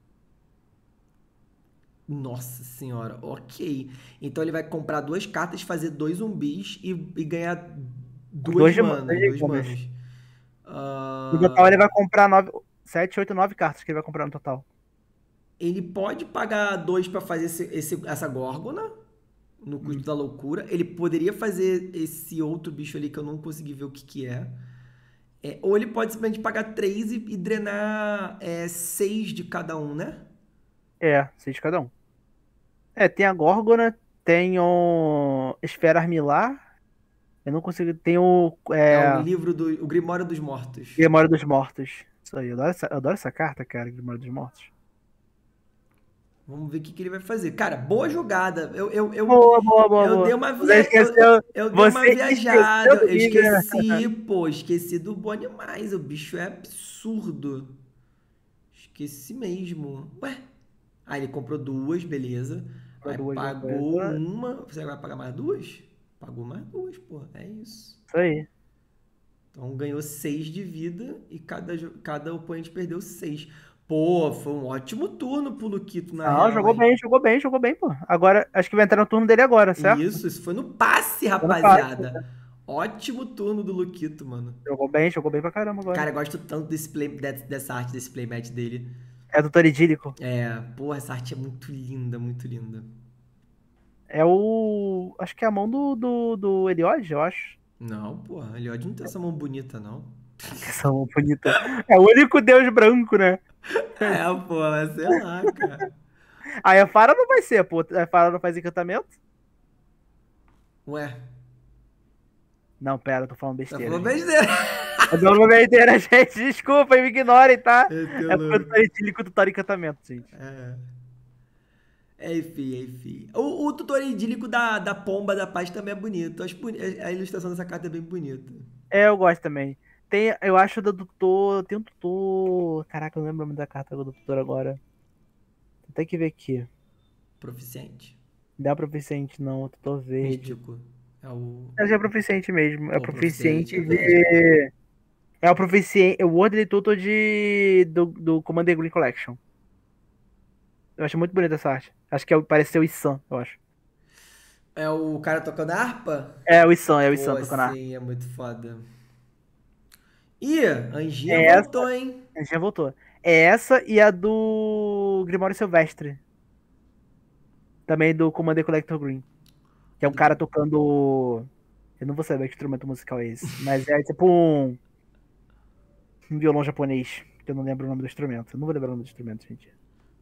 Nossa senhora, ok. Então ele vai comprar 2 cartas, fazer 2 zumbis e ganhar 2 manas. 2 manas. No total, ele vai comprar 7, 8, 9 cartas que ele vai comprar no total. Ele pode pagar 2 pra fazer essa górgona no custo da loucura. Ele poderia fazer esse outro bicho ali que eu não consegui ver o que é. Ou ele pode simplesmente pagar 3 e drenar 6 de cada um, né? 6 de cada um. Tem a Górgona, tem o Esfera Armilar. Eu não consigo. Tem o. O livro o Grimório dos Mortos. Grimório dos Mortos. Isso aí, eu adoro essa carta, cara, Grimório dos Mortos. Vamos ver o que ele vai fazer. Cara, boa jogada. Boa. Eu dei uma uma viajada. Eu esqueci, esqueci do Bonnie mais. O bicho é absurdo. Esqueci mesmo. Ué? Ele comprou 2, beleza. Aí pagou uma. Você vai pagar mais 2? Pagou mais 2, pô. É isso. Isso aí. Então ganhou 6 de vida e cada oponente perdeu 6. Pô, foi um ótimo turno pro Luquito na real. Jogou bem, pô. Agora, acho que vai entrar no turno dele agora, certo? Isso foi no passe, rapaziada. Ótimo turno do Luquito, mano. Jogou bem pra caramba agora. Cara, eu gosto tanto dessa arte, desse playmat dele. É do Toridílico. É, porra, essa arte é muito linda, muito linda. É o. Acho que é a mão do Eliod, eu acho. Não, porra, Eliod não tem essa mão bonita, não. Essa mão bonita. É o único deus branco, né? É, porra, sei lá, cara. Aí a Fara não vai ser, pô. A Fara não faz encantamento? Ué, Não, pera, eu tô falando tá besteira, falando gente. besteira. Eu tô falando besteira, gente. Desculpa, me ignorem, tá? Esse é É porque eu louco. tô etílico do Thor encantamento, gente. É. Enfim, enfim. O tutor idílico da pomba da paz também é bonito. A ilustração dessa carta é bem bonita. É, eu gosto também. Tem, eu acho do Tutor. Tem um Tutor. Caraca, eu não lembro o nome da carta do Tutor agora. Tem que ver aqui. Proficiente. Não é proficiente, não. O Tutor verde. Místico. É o. É já é proficiente mesmo. É Pô, proficiente proficiente é verde, pô. de. É o proficiente. É o World Tutor do Commander Green Collection. Eu acho muito bonita essa arte. Acho que parece ser o Issan, eu acho. É o cara tocando harpa? É o Issan Pô, tocando a. sim, é muito foda. Ih, a Anjinha É essa. voltou, hein? A gente já voltou. É essa e a do Grimório Silvestre. Também do Commander Collector Green. Que é um cara tocando. Eu não vou saber que instrumento musical é esse. Mas é tipo um violão japonês. Que eu não lembro o nome do instrumento. Eu não vou lembrar o nome do instrumento, gente.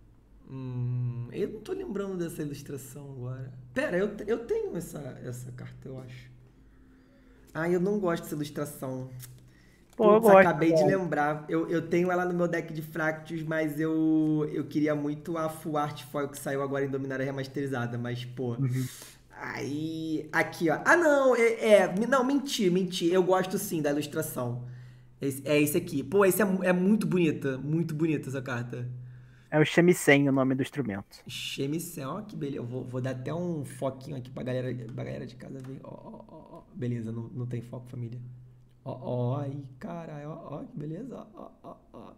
Eu não tô lembrando dessa ilustração agora. Pera, eu tenho essa carta, eu acho. Ah, eu não gosto dessa ilustração. Pô, eu Putz, gosto, acabei de cara. lembrar. Eu tenho ela no meu deck de Fractus, mas eu queria muito a Full Art Foil que saiu agora em Dominária Remasterizada. Mas, pô. Uhum. Aí. Aqui, ó. Ah, não. Não, menti. Eu gosto sim da ilustração. É esse aqui. Pô, esse é muito bonita. Muito bonita essa carta. É o shamisen o nome do instrumento. Chemicel, ó, que beleza. Eu vou dar até um foquinho aqui pra galera de casa ver. Ó. Beleza, não tem foco, família. Ó, aí, caralho, ó, que beleza, ó.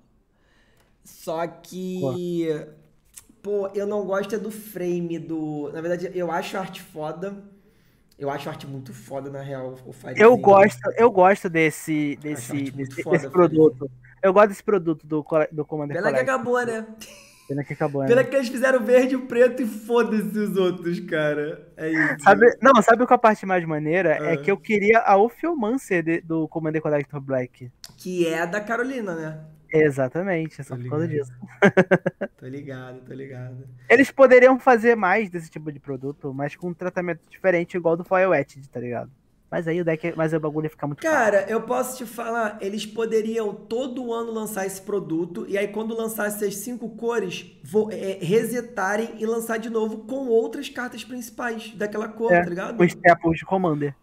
Só Pô. que, pô, eu não gosto é do frame do. Na verdade, eu acho a arte foda. Eu acho a arte muito foda, na real, o Firezinho. Eu gosto Acho a arte muito desse foda, o Firezinho. produto. Eu gosto desse produto do Commander Pena que Collection. acabou, né? Pena que acabou, Pena né? que eles fizeram verde e o preto e foda-se os outros, cara. É Sabe, isso. não, sabe qual a parte mais maneira? É Ah. que eu queria a Ophiomancer do Commander Collector Black. Que é a da Carolina, né? Exatamente, é Tô só por causa ligado. disso. Tô ligado. Eles poderiam fazer mais desse tipo de produto, mas com um tratamento diferente, igual do Foil Etched, tá ligado? Mas o bagulho ia ficar muito caro. Cara, eu posso te falar, eles poderiam todo ano lançar esse produto e aí quando lançasse as 5 cores, resetarem e lançar de novo com outras cartas principais daquela cor, É, tá com ligado? staples de Commander.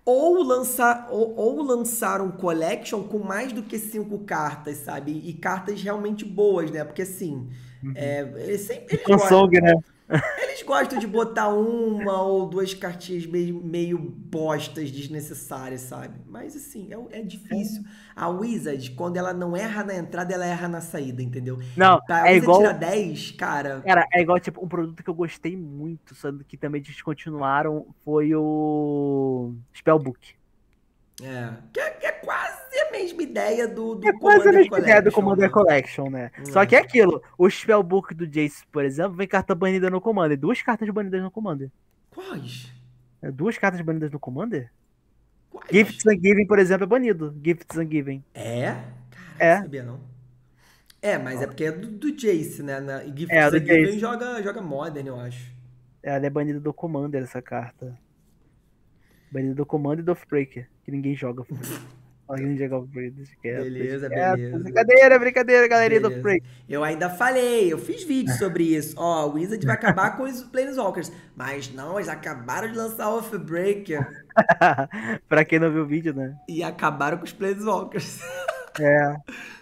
Ou lançar um collection com mais do que 5 cartas, sabe? E cartas realmente boas, né? Porque assim, Uhum. eles gostam. Fansong, né? Eles gostam de botar uma ou duas cartinhas meio bostas, desnecessárias, sabe? Mas assim, é difícil. A Wizard, quando ela não erra na entrada, ela erra na saída, entendeu? Não, Pra é Wizard tirar igual. 10, cara, Cara, é igual, tipo, um produto que eu gostei muito, só que também descontinuaram, foi o Spellbook. que é quase a mesma ideia do É quase a Commander mesma ideia do Collection, Commander né? Collection, né? Só que é aquilo, o Spellbook do Jace, por exemplo, vem carta banida no Commander. Duas cartas banidas no Commander. Quais? É, duas cartas banidas no Commander? Quais? Gifts and Giving, por exemplo, é banido. Gifts and Giving. É? Caraca, É, sabia não. Mas é porque é do Jace, né? E é a Gifts do a Given Jace. joga Modern, eu acho. Ela é banida do Commander, essa carta. Banida do Commander e do Oathbreaker, que ninguém joga. Fala que ninguém joga Oathbreaker, deixa quieto, deixa Beleza, quieto. beleza. Brincadeira, galerinha do Beleza. Oathbreaker. Eu ainda falei, eu fiz vídeo sobre isso. Ó, o Wizard vai acabar com os Planeswalkers. Mas não, eles acabaram de lançar o Oathbreaker. Pra quem não viu o vídeo, né? E acabaram com os Planeswalkers. É.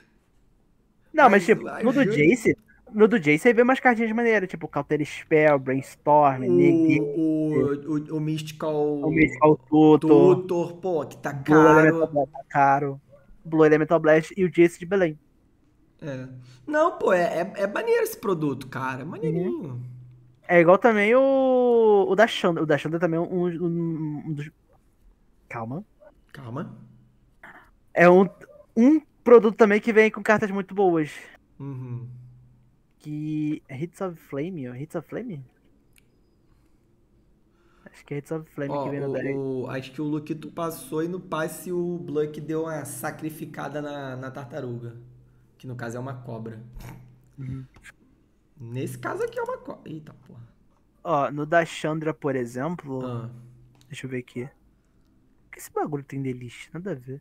Não, mas Mas tipo, ajuda. No do Jace aí vem umas cartinhas maneiras, tipo Counter Spell, Brainstorm, Negate, O o Mystical Mystical Tutor, Tutor, pô, que tá Blue Elemental caro. Blast tá caro, Blue Elemental Blast e o Jace de Belém. É. Não, pô, é maneiro esse produto, cara. É Uhum. maneirinho. É igual também o da Chandra. O da Chandra também é um dos. Calma. Calma. É um produto também que vem com cartas muito boas. Uhum. que é Hits of Flame, ó. Hits of Flame? Acho que é Hits of Flame que Ó, vem no deck. acho que o Luquito passou e no passe o Bluck deu uma sacrificada na tartaruga. Que no caso é uma cobra. Uhum. Nesse caso aqui é uma cobra. Eita porra. Ó, no da Chandra, por exemplo. Ah. Deixa eu ver aqui. O que esse bagulho tem de Elixir? Nada a ver.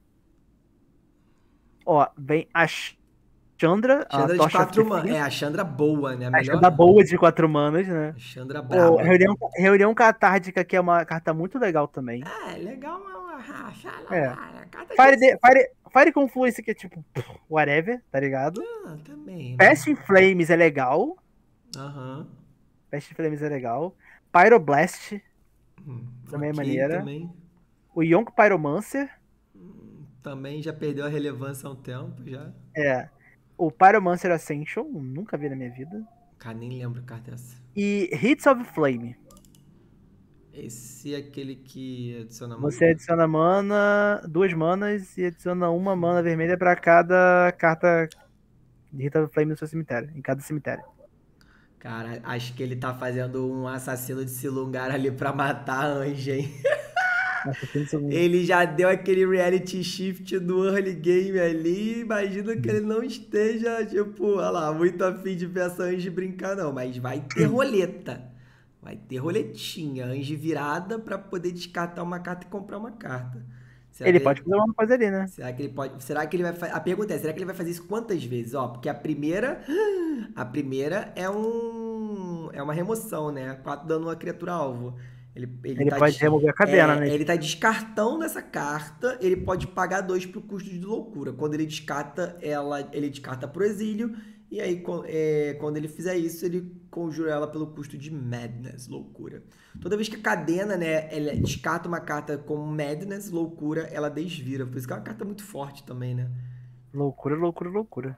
Ó, vem a Chandra, a Chandra de Tocha of 4 manas. Defeat. É, a Chandra boa, né? A A melhor. Chandra boa de 4 manas, né? A Chandra Ó, braba. Reunião Catártica, que é uma carta muito legal também. É, legal. É. Carta que é. Fire Confluence, que é tipo, whatever, tá ligado? Ah, também, né? Past in Flames é legal. Aham. Past in Flames é legal. Pyroblast também é Ok, maneira. também. O Yonk Pyromancer. Também já perdeu a relevância há um tempo, já. É. O Pyromancer Ascension, nunca vi na minha vida. Cara, nem lembro que carta é essa. E Hits of Flame. Esse é aquele que adiciona mana? Você adiciona mana, 2 manas e adiciona uma mana vermelha pra cada carta de Hits of Flame no seu cemitério, em cada cemitério. Cara, acho que ele tá fazendo um assassino de Silungar ali pra matar a Anja, hein? Nossa, pensa um- Ele já deu aquele reality shift do early game ali. Imagina que ele não esteja, tipo, olha lá, muito afim de ver essa Ange brincar, não. Mas vai ter roleta. Vai ter roletinha. Ange virada pra poder descartar uma carta e comprar uma carta. Será Ele que pode ele, fazer uma coisa ali, né? será que ele pode. Será que ele vai fazer. A pergunta é: será que ele vai fazer isso quantas vezes? Ó, porque a primeira. A primeira é um. É uma remoção, né? 4 dano a criatura alvo. Ele Ele tá, pode remover a cadena, né? ele tá descartando essa carta, ele pode pagar 2 pro custo de loucura. Quando ele descarta ela, ele descarta pro exílio, e aí quando ele fizer isso, ele conjura ela pelo custo de Madness, loucura. Toda vez que a cadena, né, ela descarta uma carta como Madness, loucura, ela desvira. Por isso que é uma carta muito forte também, né? Loucura, loucura, loucura.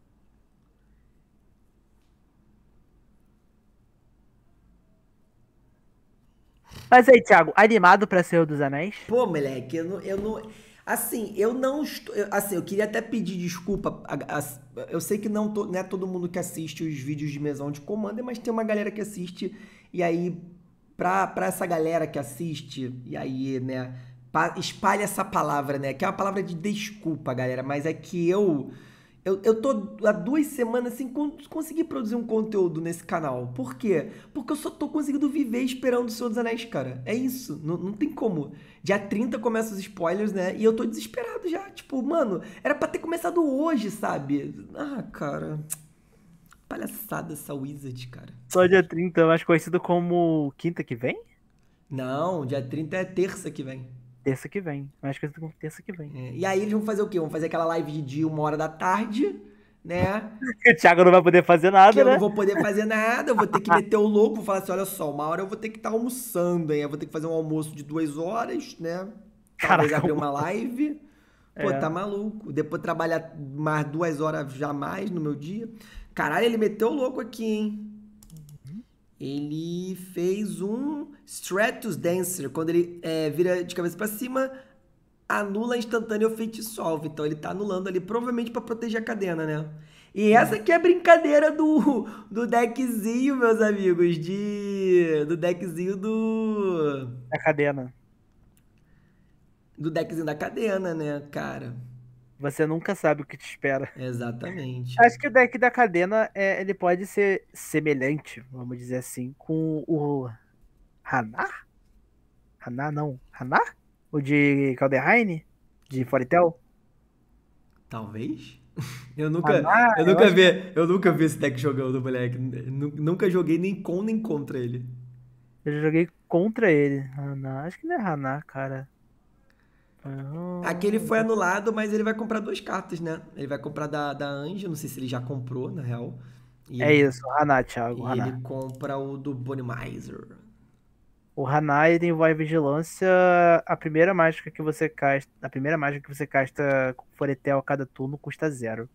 Mas aí, Thiago, animado pra Senhor dos Anéis? Pô, moleque, eu não. Assim, eu não estou. Assim, eu queria até pedir desculpa. Eu sei que não é todo mundo que assiste os vídeos de mesão de Commander, mas tem uma galera que assiste. E aí, pra essa galera que assiste, e aí, né, espalha essa palavra, né? Que é uma palavra de desculpa, galera. Mas é que eu tô há 2 semanas sem conseguir produzir um conteúdo nesse canal. Por quê? Porque eu só tô conseguindo viver esperando o Senhor dos Anéis, cara. É isso. Não tem como. Dia 30 começa os spoilers, né? E eu tô desesperado já. Tipo, mano, era pra ter começado hoje, sabe? Ah, cara. Palhaçada essa Wizard, cara. Só dia 30, mais conhecido como quinta que vem? Não, dia 30 é terça que vem. Terça que vem. Mais conhecido como terça que vem. É, e aí eles vão fazer o quê? Vão fazer aquela live de dia, 1 hora da tarde, né? O Thiago não vai poder fazer Que nada, eu não né? vou poder fazer nada, eu vou ter que meter o louco, vou falar assim, olha só, 1 hora eu vou ter que estar almoçando, hein? Eu vou ter que fazer um almoço de 2 horas, né? Talvez Caraca, abrir uma live. Pô, tá é. maluco. Depois trabalhar mais 2 horas já mais no meu dia. Caralho, ele meteu o louco aqui, hein? Ele fez um Stratus Dancer. Quando ele vira de cabeça pra cima, anula instantâneo ou Fate Solve. Então ele tá anulando ali, provavelmente pra proteger a cadena, né? E essa aqui é a brincadeira do deckzinho, meus amigos. Do deckzinho A cadena. do deckzinho da cadena, né, cara? Você nunca sabe o que te espera. Exatamente. Acho que o deck da cadena ele pode ser semelhante, vamos dizer assim, com o Hanar? Hanar não. Hanar? O de Calderheim? De Foretel? Talvez. Eu nunca, Hanar, eu eu nunca acho que vi, eu nunca vi esse deck jogando, moleque. Nunca joguei nem com nem contra ele. eu já joguei contra ele. Hanar, acho que não é Hanar, cara. Aqui ele Ah, foi anulado, mas ele vai comprar 2 cartas, né? Ele vai comprar da Anja, não sei se ele já comprou, na real. E é ele, isso, Hanar, Thiago, e ele Hanar. compra o do Bonimizer. O Hanar ele tem voz vigilância. A primeira mágica que você casta. A primeira mágica que você casta com Foretel a cada turno custa 0.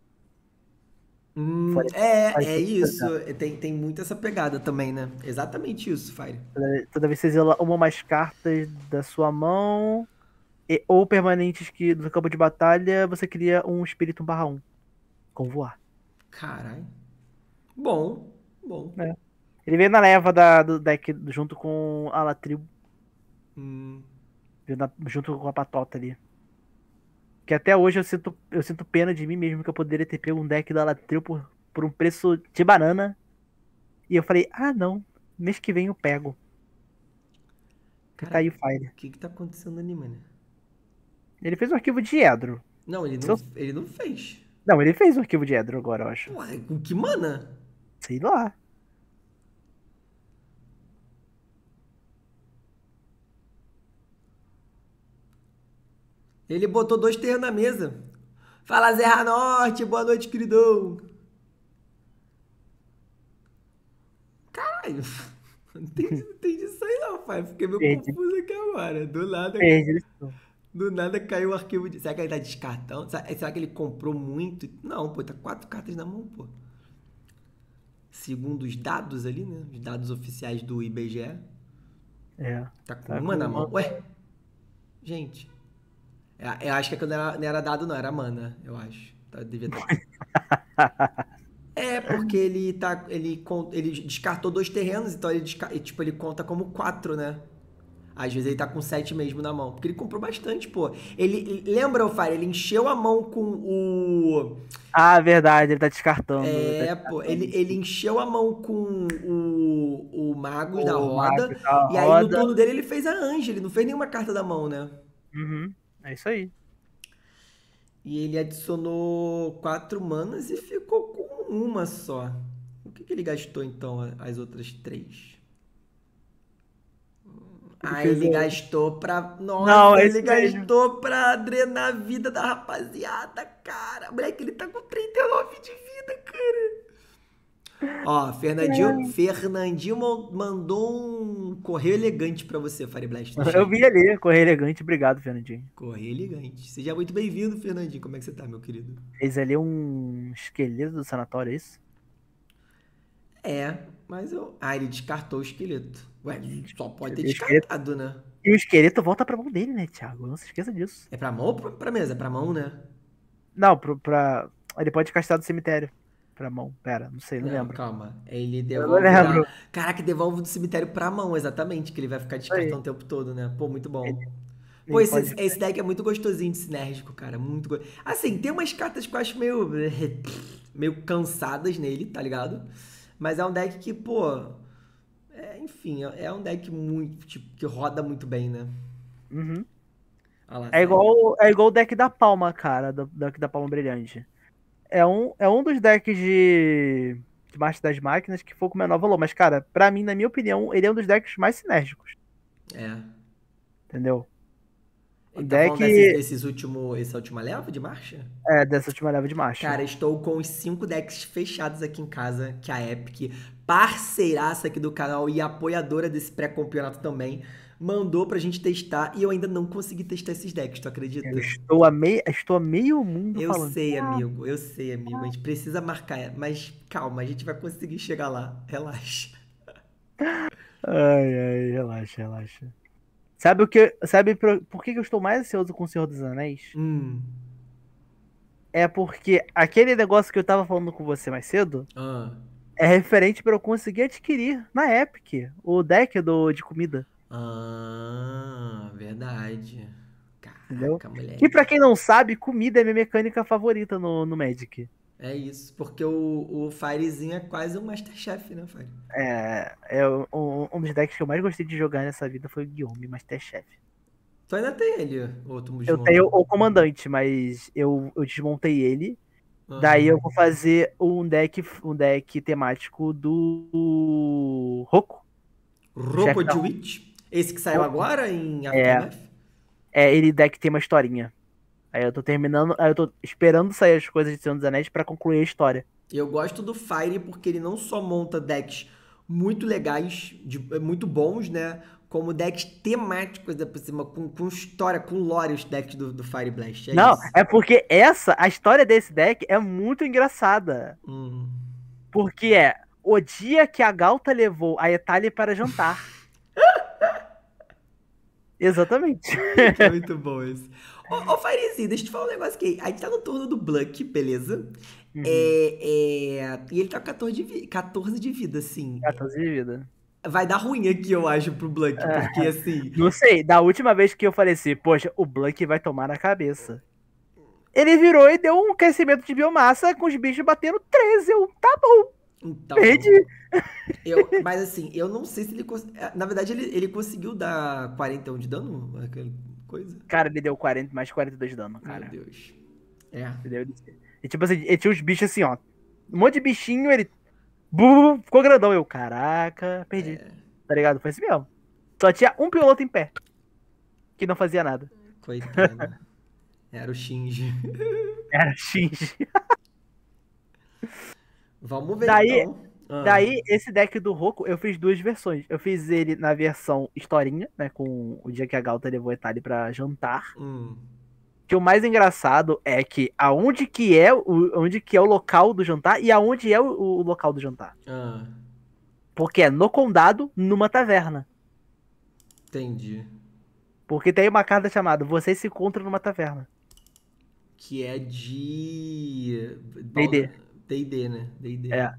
Foretel faz É tudo custa isso. 0. Tem muito essa pegada também, né? Exatamente isso, Fire. Toda vez que você exila uma ou mais cartas da sua mão. Ou permanentes que do campo de batalha, você cria um espírito 1/1 com voar. Caralho. Bom, bom. Né? Ele veio na leva do deck junto com a Latriu. Hum, Junto com a Patota ali. Que até hoje eu sinto pena de mim mesmo que eu poderia ter pego um deck da Latriu por um preço de banana. E eu falei, ah não, mês que vem eu pego. E tá cara, aí o o Fire. que tá acontecendo ali, mano? Ele fez um arquivo de Edro. Não, Se eu- ele não fez. Não, ele fez um arquivo de Edro agora, eu acho. Ué, com que mana? Sei lá. Ele botou 2 terrenos na mesa. Fala, Zerra Norte, boa noite, queridão. Caralho, não entendi isso aí não, pai. Fiquei meio Perdi, confuso aqui agora. perdi isso. Do nada caiu o arquivo de. Será que ele tá descartando? Será que ele comprou muito? Não, pô, tá 4 cartas na mão, pô. Segundo os dados ali, né? Os dados oficiais do IBGE. É. Tá com Tá uma na com mão. Ué, gente. Eu acho que aquilo não era dado, não, era mana, eu acho. Devia estar. É, porque ele descartou 2 terrenos, então ele conta como 4, né? Às vezes ele tá com 7 mesmo na mão. Porque ele comprou bastante, pô. Lembra, o Fire? Ele encheu a mão com o. Ah, verdade, ele tá descartando. É, pô. Ele encheu a mão com o Magus da O roda. Mago da E aí no roda. turno dele ele fez a Ange. Ele não fez nenhuma carta da mão, né? Uhum, é isso aí. E ele adicionou 4 manas e ficou com uma só. O que ele gastou então, as outras 3? Ele Ah, fez ele o... gastou pra. Não, Nossa, é ele isso mesmo. gastou pra drenar a vida da rapaziada, cara. Moleque, ele tá com 39 de vida, cara. Ó, Fernandinho mandou um correio elegante pra você, Fire Blast, no Eu chat. vi ali, correr elegante. Obrigado, Fernandinho. Correio elegante. Seja muito bem-vindo, Fernandinho. Como é que você tá, meu querido? Fez ali um esqueleto do sanatório, é isso? É, mas eu. Ah, ele descartou o esqueleto. Ué, só pode ter E o esqueleto, descartado, né? e o esqueleto volta pra mão dele, né, Thiago? Não se esqueça disso. É pra mão ou pra mesa? É pra mão, né? Não, ele pode castar do cemitério. Pra mão. Pera, não sei, não Não, lembro. calma. Ele Eu não devolve da. lembro. Caraca, devolve do cemitério pra mão, exatamente. Que ele vai ficar Isso aí. descartando o tempo todo, né? Pô, muito Ele, bom. Pô, ele pode. esse deck é muito gostosinho de sinérgico, cara. Muito Assim, tem umas cartas que eu acho meio. meio cansadas nele, tá ligado? Mas é um deck que, pô. Enfim, é um deck muito. Tipo, que roda muito bem, né? Uhum. Olha lá, É saiu. igual, é igual o deck da Palma, cara. Do deck da Palma Brilhante. É um dos decks de Marcha das Máquinas que foi com o menor valor. Mas, cara, pra mim, na minha opinião, ele é um dos decks mais sinérgicos. É. Entendeu? O Ele tá falando deck essa última leva de marcha? dessa última leva de marcha. Cara, estou com os 5 decks fechados aqui em casa, que a Epic, parceiraça aqui do canal e apoiadora desse pré-campeonato também, mandou pra gente testar e eu ainda não consegui testar esses decks, tu Eu acredita? estou a meio mundo Eu falando. sei, amigo, eu sei, amigo. A gente precisa marcar, mas calma, a gente vai conseguir chegar lá. Relaxa. Ai, ai, relaxa, relaxa. Sabe por que que eu estou mais ansioso com o Senhor dos Anéis? Hum. É porque aquele negócio que eu tava falando com você mais cedo Ah. é referente para eu conseguir adquirir na Epic o deck de comida, Ah, verdade. entendeu? Caraca, Que pra moleque. quem não sabe, comida é minha mecânica favorita no Magic. É isso, porque o Firezinho é quase um Masterchef, né, Fire? Um dos decks que eu mais gostei de jogar nessa vida foi o Guillaume Masterchef. Tu ainda tem ele, ou tu Eu tenho desmontou? o comandante, mas eu desmontei ele. Daí eu Aham. vou fazer um deck temático do Roku, o chefe Roco da de Witch? Esse que saiu Roku. agora em É, Aftermath? ele deck tem uma historinha. Aí eu tô terminando, aí eu tô esperando sair as coisas de Senhor dos Anéis pra concluir a história. Eu gosto do Fire porque ele não só monta decks muito legais, muito bons, né? Como decks temáticos, por cima, com história, com lore, os decks do Fire Blast. É Não, isso. é porque a história desse deck é muito engraçada. Hum. Porque é o dia que a Galta levou a Etália para jantar. Exatamente. Que é muito bom esse. Ô, Firezinho, deixa eu te falar um negócio aqui. A gente tá no turno do Bluck, beleza? Uhum. E ele tá com 14 de vida, assim. 14 de vida. Vai dar ruim aqui, eu acho, pro Blank, porque assim. Não sei, da última vez que eu falei assim, poxa, o Blank vai tomar na cabeça. Ele virou e deu um crescimento de biomassa com os bichos batendo 13. Eu, tá bom, Então. perdi. Mas assim, eu não sei se ele. Na verdade, ele conseguiu dar 41 de dano? Aquela coisa? Cara, ele deu 40, mais 42 de dano, Meu cara. Deus. É. Entendeu? E tipo assim, ele tinha os bichos assim, ó. Um monte de bichinho, ele. Ficou grandão. Eu, caraca, perdi. Tá ligado? Foi assim mesmo. Só tinha um piloto em pé, que não fazia nada. Coitado. Era o Shinji. Era X. Vamos ver Daí, então. Ah. daí, esse deck do Roku, eu fiz duas versões. Eu fiz ele na versão historinha, né? Com o dia que a Galta levou a Etali pra jantar. Hum. Que o mais engraçado é que onde que é o local do jantar e aonde é o local do jantar. Ah. Porque é no condado, numa taverna. Entendi. Porque tem uma carta chamada Vocês se encontram numa taverna. Que é de. D&D. D&D, né? D&D. É,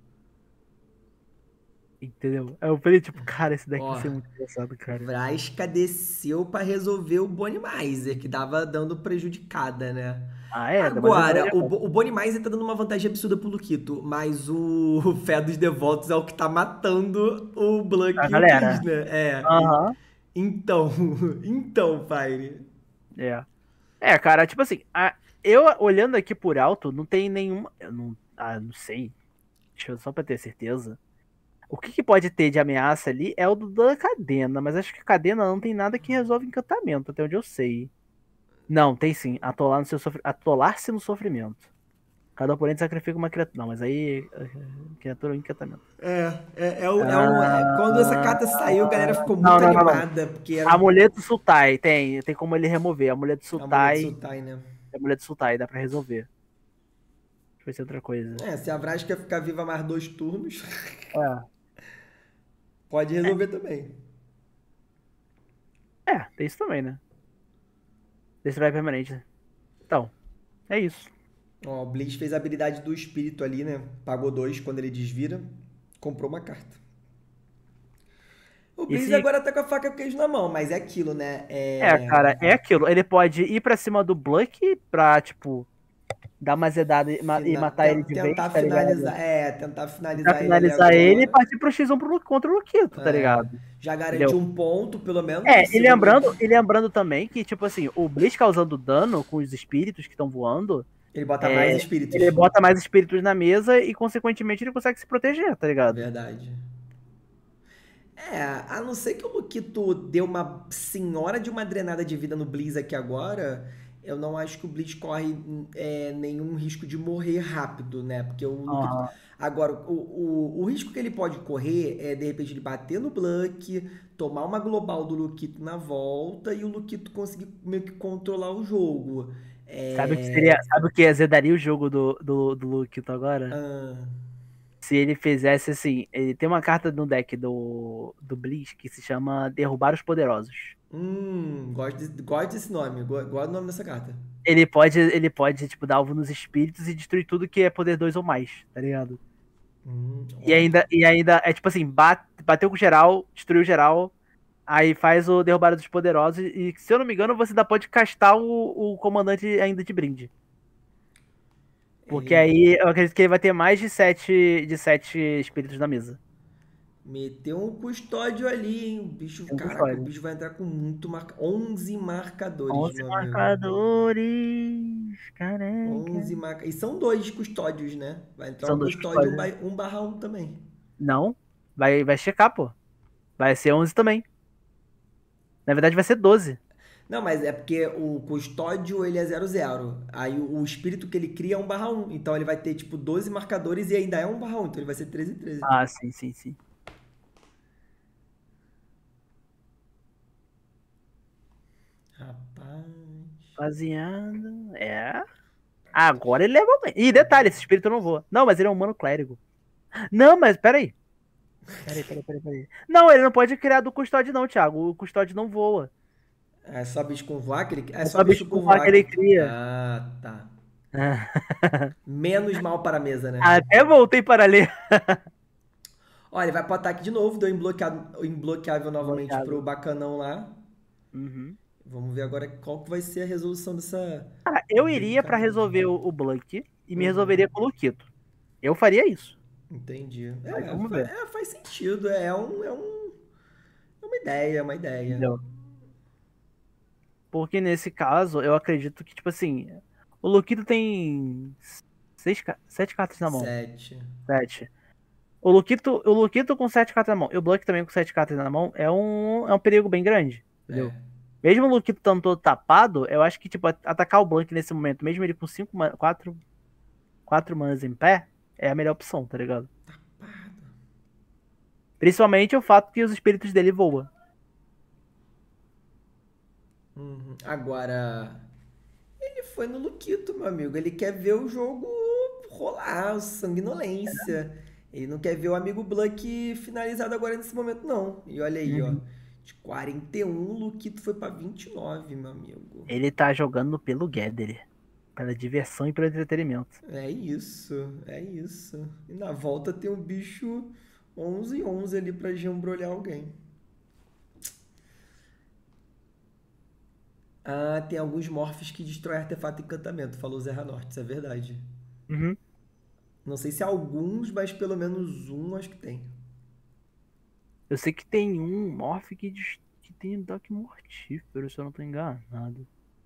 entendeu? Aí eu falei, tipo, cara, esse deck Ó, vai ser muito engraçado, cara. Vraska desceu pra resolver o Bonnie Miser, que dava dando prejudicada, né? Ah, é? Mas eu Agora, vou. o Bonnie Miser tá dando uma vantagem absurda pro Luquito, mas o Fé dos Devotos é o que tá matando o Blank A e o Blizz, galera. né? Aham. Então, então, Fire. É. É, cara, tipo assim, eu olhando aqui por alto, não tem nenhuma. Não sei. Deixa eu só pra ter certeza. O que, que pode ter de ameaça ali é o da cadena, mas acho que a cadena não tem nada que resolve encantamento, até onde eu sei. Não, tem sim. Atolar-se no sofrimento. Cada oponente sacrifica uma criatura. Não, mas aí. Criatura ou encantamento. Quando essa carta saiu, a galera ficou Não, muito não, não, não. animada, porque era um Amuleto Sultai, tem como ele remover. Amuleto amuleto Sultai. Sultai, né? Amuleto Sultai, dá pra resolver. Deixa eu ver se é outra coisa. Se a Vraska ficar viva mais 2 turnos, É. pode resolver também. Tem isso também, né? Destrói permanente. Então, é isso. Ó, o Blitz fez a habilidade do espírito ali, né? Pagou 2 quando ele desvira, comprou uma carta. O Blitz Esse, agora tá com a faca e o queijo na mão, mas é aquilo, né? cara, é aquilo. Ele pode ir pra cima do Bluck pra, tipo, dar uma zedada e matar ele de vez, Tentar tá ligado? finalizar. Tentar Tentar finalizar ele ali finalizar ele e agora. partir pro X1 contra o Luquito, tá ligado? Já garante Entendeu? um ponto, pelo menos, pro E lembrando também que, tipo assim, o Blitz causando dano com os espíritos que estão voando, Ele bota mais ele espíritos. bota mais espíritos na mesa e, consequentemente, ele consegue se proteger, tá ligado? Verdade. A não ser que o Luquito deu uma senhora de uma drenada de vida no Blizz aqui agora, eu não acho que o Blitz corre nenhum risco de morrer rápido, né? Porque o Luquito. Aham. Agora, o risco que ele pode correr é, de repente, ele bater no Blank, tomar uma global do Luquito na volta e o Luquito conseguir meio que controlar o jogo. Sabe o que azedaria o jogo do Luquito agora? Ah, Se ele fizesse assim, ele tem uma carta no deck do Blitz que se chama Derrubar os Poderosos. gosto desse nome, gosto do nome dessa carta. Ele pode, tipo, dar alvo nos espíritos e destruir tudo que é poder 2 ou mais, tá ligado? E Ó. ainda é tipo assim, bateu com geral, destruiu geral, aí faz o Derrubada dos Poderosos e, se eu não me engano, você ainda pode castar o comandante ainda de brinde. Porque Ele aí eu acredito que ele vai ter mais de sete espíritos na mesa. meteu um custódio ali, hein? O bicho, Tem um caraca, o custódio. bicho vai entrar com muito 11 marcadores, 11 meu amigo. marcadores. Caraca. 11 marcadores. E são 2 custódios, né? Vai entrar São um dois custódio custódios. 1/1 também. Não, vai checar, pô. Vai ser 11 também. Na verdade, vai ser 12. Não, mas é porque o custódio ele é 0/0. Aí o espírito que ele cria é 1/1. Então ele vai ter tipo 12 marcadores e ainda é 1/1. Então ele vai ser 13/13. Ah, sim, sim, sim. Rapaz. Baseado. Agora ele leva bem. E detalhe, esse espírito não voa. Não, mas ele é um humano clérigo. Não, mas peraí. Peraí. Não, ele não pode criar do custódio, não, Thiago. O custódio não voa. É só bicho com voar que ele. É É só só bicho bicho com com voar voar que ele que. cria. Ah, tá. Menos mal para a mesa, né? Até voltei para ler. Olha, ele vai pro ataque de novo, deu imbloqueável novamente pro Bloqueado. bacanão lá. Uhum. Vamos ver agora qual que vai ser a resolução dessa Cara, eu iria pra delicadeza. resolver o Blank e me Uhum, resolveria com o Luquito. Eu faria isso. entendi. Mas vamos ver. Faz sentido. É uma ideia, é uma ideia. Entendeu? Porque nesse caso, eu acredito que, tipo assim, o Luquito tem sete cartas na mão. 7. Sete. O Luquito com sete cartas na mão e o Blank também com sete cartas na mão é um perigo bem grande. É. Entendeu? Mesmo o Luquito estando todo tapado, eu acho que, tipo, atacar o Blank nesse momento, mesmo ele com quatro manas em pé, é a melhor opção, tá ligado? Principalmente o fato que os espíritos dele voam. Uhum. Agora, ele foi no Luquito, meu amigo. Ele quer ver o jogo rolar, sanguinolência. Ele não quer ver o amigo Blank finalizado agora nesse momento, não. E olha aí, ó. Uhum. De 41, o Luquito foi pra 29, meu amigo. Ele tá jogando pelo Gather, pela diversão e pelo entretenimento. É isso, é isso. E na volta tem um bicho 11-11 ali pra jambrolhar alguém. Ah, tem alguns morphs que destroem artefato e encantamento, falou Zé Ranorte, isso é verdade. Uhum. Não sei se alguns, mas pelo menos um acho que tem. Eu sei que tem um Morph que tem um Doc Mortífero, se eu não tô enganado.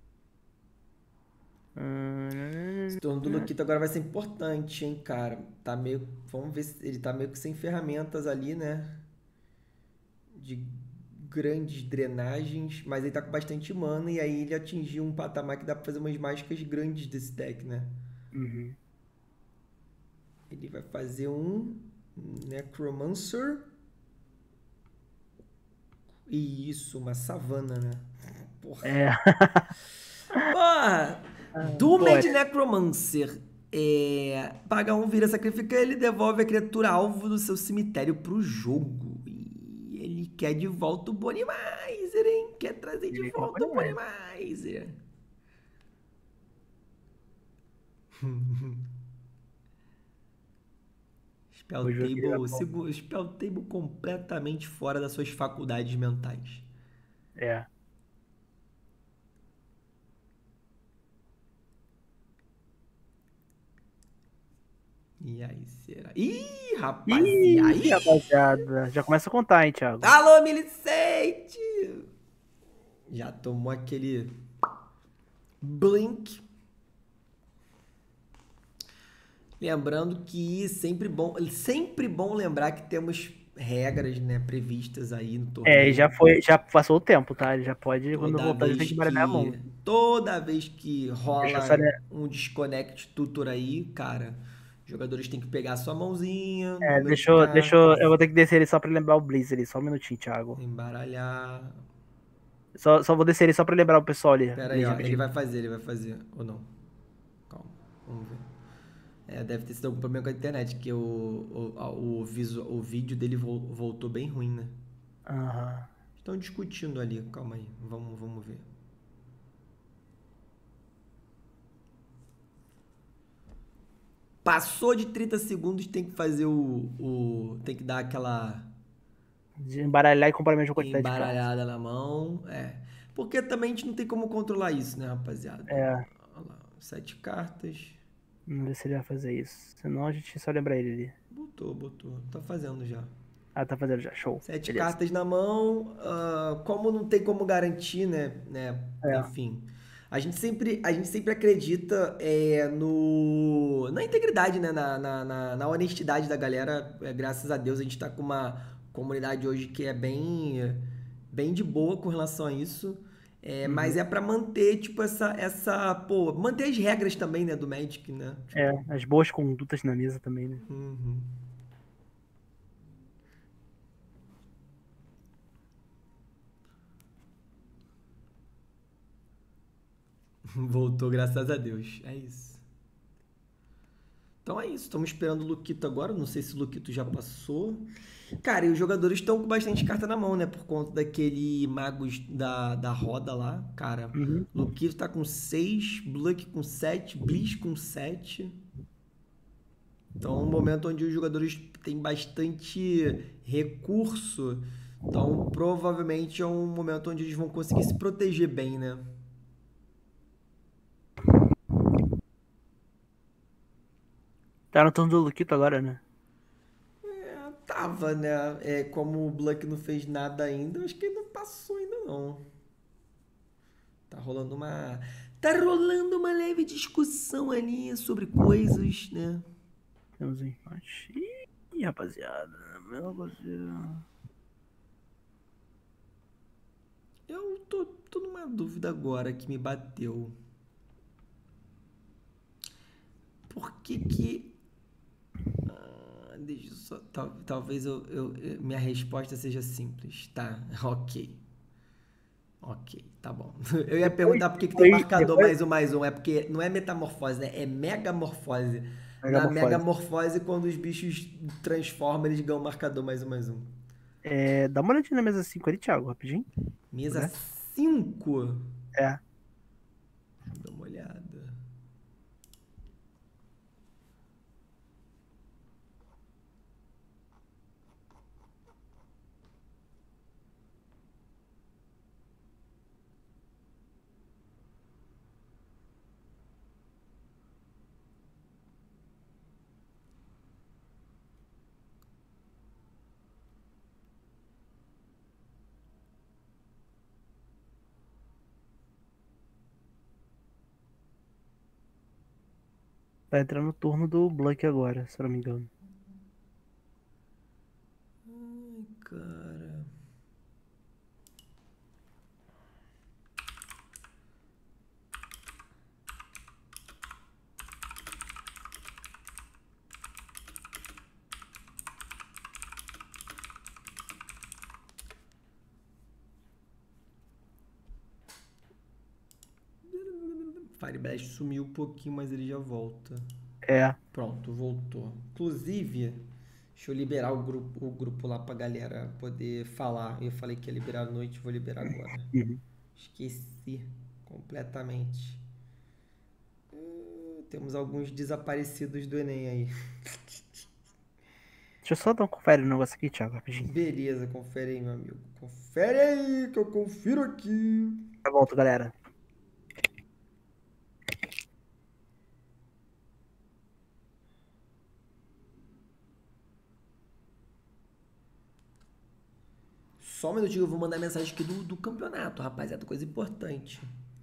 Esse turno do Luquito agora vai ser importante, hein, cara. Tá meio. Vamos ver se ele tá meio que sem ferramentas ali, né? De grandes drenagens, mas ele tá com bastante mana e aí ele atingiu um patamar que dá pra fazer umas mágicas grandes desse deck, né? Uhum. Ele vai fazer um Necromancer. E isso, uma savana, né? Porra. É. Porra! Pô, Doomed Necromancer. Paga um, vira, sacrifica ele, devolve a criatura alvo do seu cemitério pro jogo. E ele quer de volta o Bonimizer, hein? Quer trazer de ele volta acompanha o mais. Bonimizer. Spell O jogo ele vai Table, bom. Spell Table completamente fora das suas faculdades mentais. É. E aí, será? Ih, rapaziada! Ih, Ih! rapaziada. Já começa a contar, hein, Thiago? Alô, Milicente! Já tomou aquele blink. Lembrando que sempre bom lembrar que temos regras, né, previstas aí no É, torneio. já passou o tempo, tá? Ele já pode, quando Toda voltar, já tem vez que baralhar a mão. que toda vez que Deixa eu só, rola um desconnect tutor aí, cara, os jogadores têm que pegar a sua mãozinha, número de eu cartas, vou ter que descer ele só pra lembrar o Blaze ali, só um minutinho, Thiago. embaralhar. Só vou descer ele só pra lembrar o pessoal ali, Pera aí, Blaze ó, rapidinho. ele vai fazer ou não? Calma, vamos ver. Deve ter sido algum problema com a internet, que o vídeo dele voltou bem ruim, né? Aham. Estão discutindo ali, calma aí, vamos ver. Passou de 30 segundos, tem que fazer tem que dar aquela De embaralhar e comprar a mesma quantidade de cartas. embaralhada na mão. Porque também a gente não tem como controlar isso, né, rapaziada? É, Olha lá, 7 cartas. vamos ver se ele vai fazer isso. Senão a gente só lembra ele ali. Botou. Tá fazendo já. Ah, tá fazendo já, show. 7 Beleza. cartas na mão, como não tem como garantir, né? É, Enfim, a gente sempre acredita na integridade, né? Na honestidade da galera. Graças a Deus a gente tá com uma comunidade hoje que é bem de boa com relação a isso. Mas uhum. é pra manter, tipo, pô, manter as regras também, né, do Magic, né? É, Tipo, as boas condutas na mesa também, né? uhum. Voltou, graças a Deus. É isso. Então é isso, estamos esperando o Luquito agora. Não sei se o Luquito já passou. Cara, e os jogadores estão com bastante carta na mão, né? Por conta daquele Magos da roda lá. Cara, Uhum. Luquito tá com 6, Bluck com 7, Blitz com 7. Então é um momento onde os jogadores têm bastante recurso. Então provavelmente é um momento onde eles vão conseguir se proteger bem, né? Tá no turno do Luquito agora, né? Tava, né? É, como o Bluck não fez nada ainda, acho que ele não passou ainda não. Tá rolando uma. Tá rolando uma leve discussão ali sobre coisas, né? Temos um empate. Ih, rapaziada. Meu Deus. Eu tô numa dúvida agora que me bateu. Por que que. Deixa eu só. Talvez minha resposta seja simples. Tá, ok. Ok, tá bom. Eu ia Depois, perguntar por que que tem depois, marcador depois. mais um. É porque não é metamorfose, né? É megamorfose. Na Megamorfose. megamorfose, quando os bichos transformam, eles ganham marcador mais um. É, dá uma olhadinha na mesa 5 ali, Thiago, rapidinho. Mesa Olha. 5. É. Deixa eu dar uma olhada. Tá entrando no turno do Blank agora, se eu não me engano. Ai, cara. Fireblast sumiu um pouquinho, mas ele já volta. É. Pronto, voltou. Inclusive, deixa eu liberar o grupo lá pra galera poder falar. Eu falei que ia liberar à noite, vou liberar agora. Uhum. Esqueci completamente. Temos alguns desaparecidos do Enem aí. Deixa eu só dar um confere no negócio aqui, Thiago, rapidinho. Beleza, confere aí, meu amigo. Confere aí, que eu confiro aqui. Tá volto, galera. Só um minutinho, eu vou mandar mensagem aqui do campeonato, rapaziada. Coisa importante.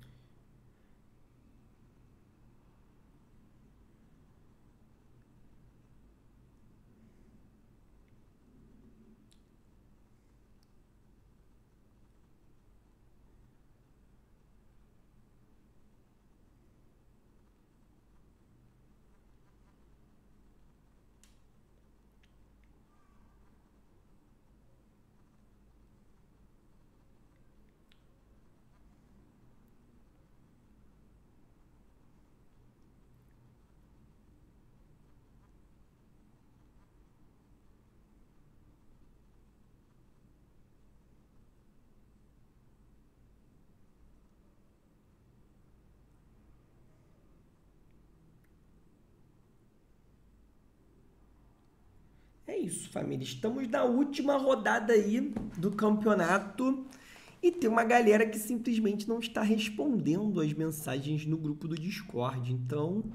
É isso, família. Estamos na última rodada aí do campeonato e tem uma galera que simplesmente não está respondendo as mensagens no grupo do Discord. Então,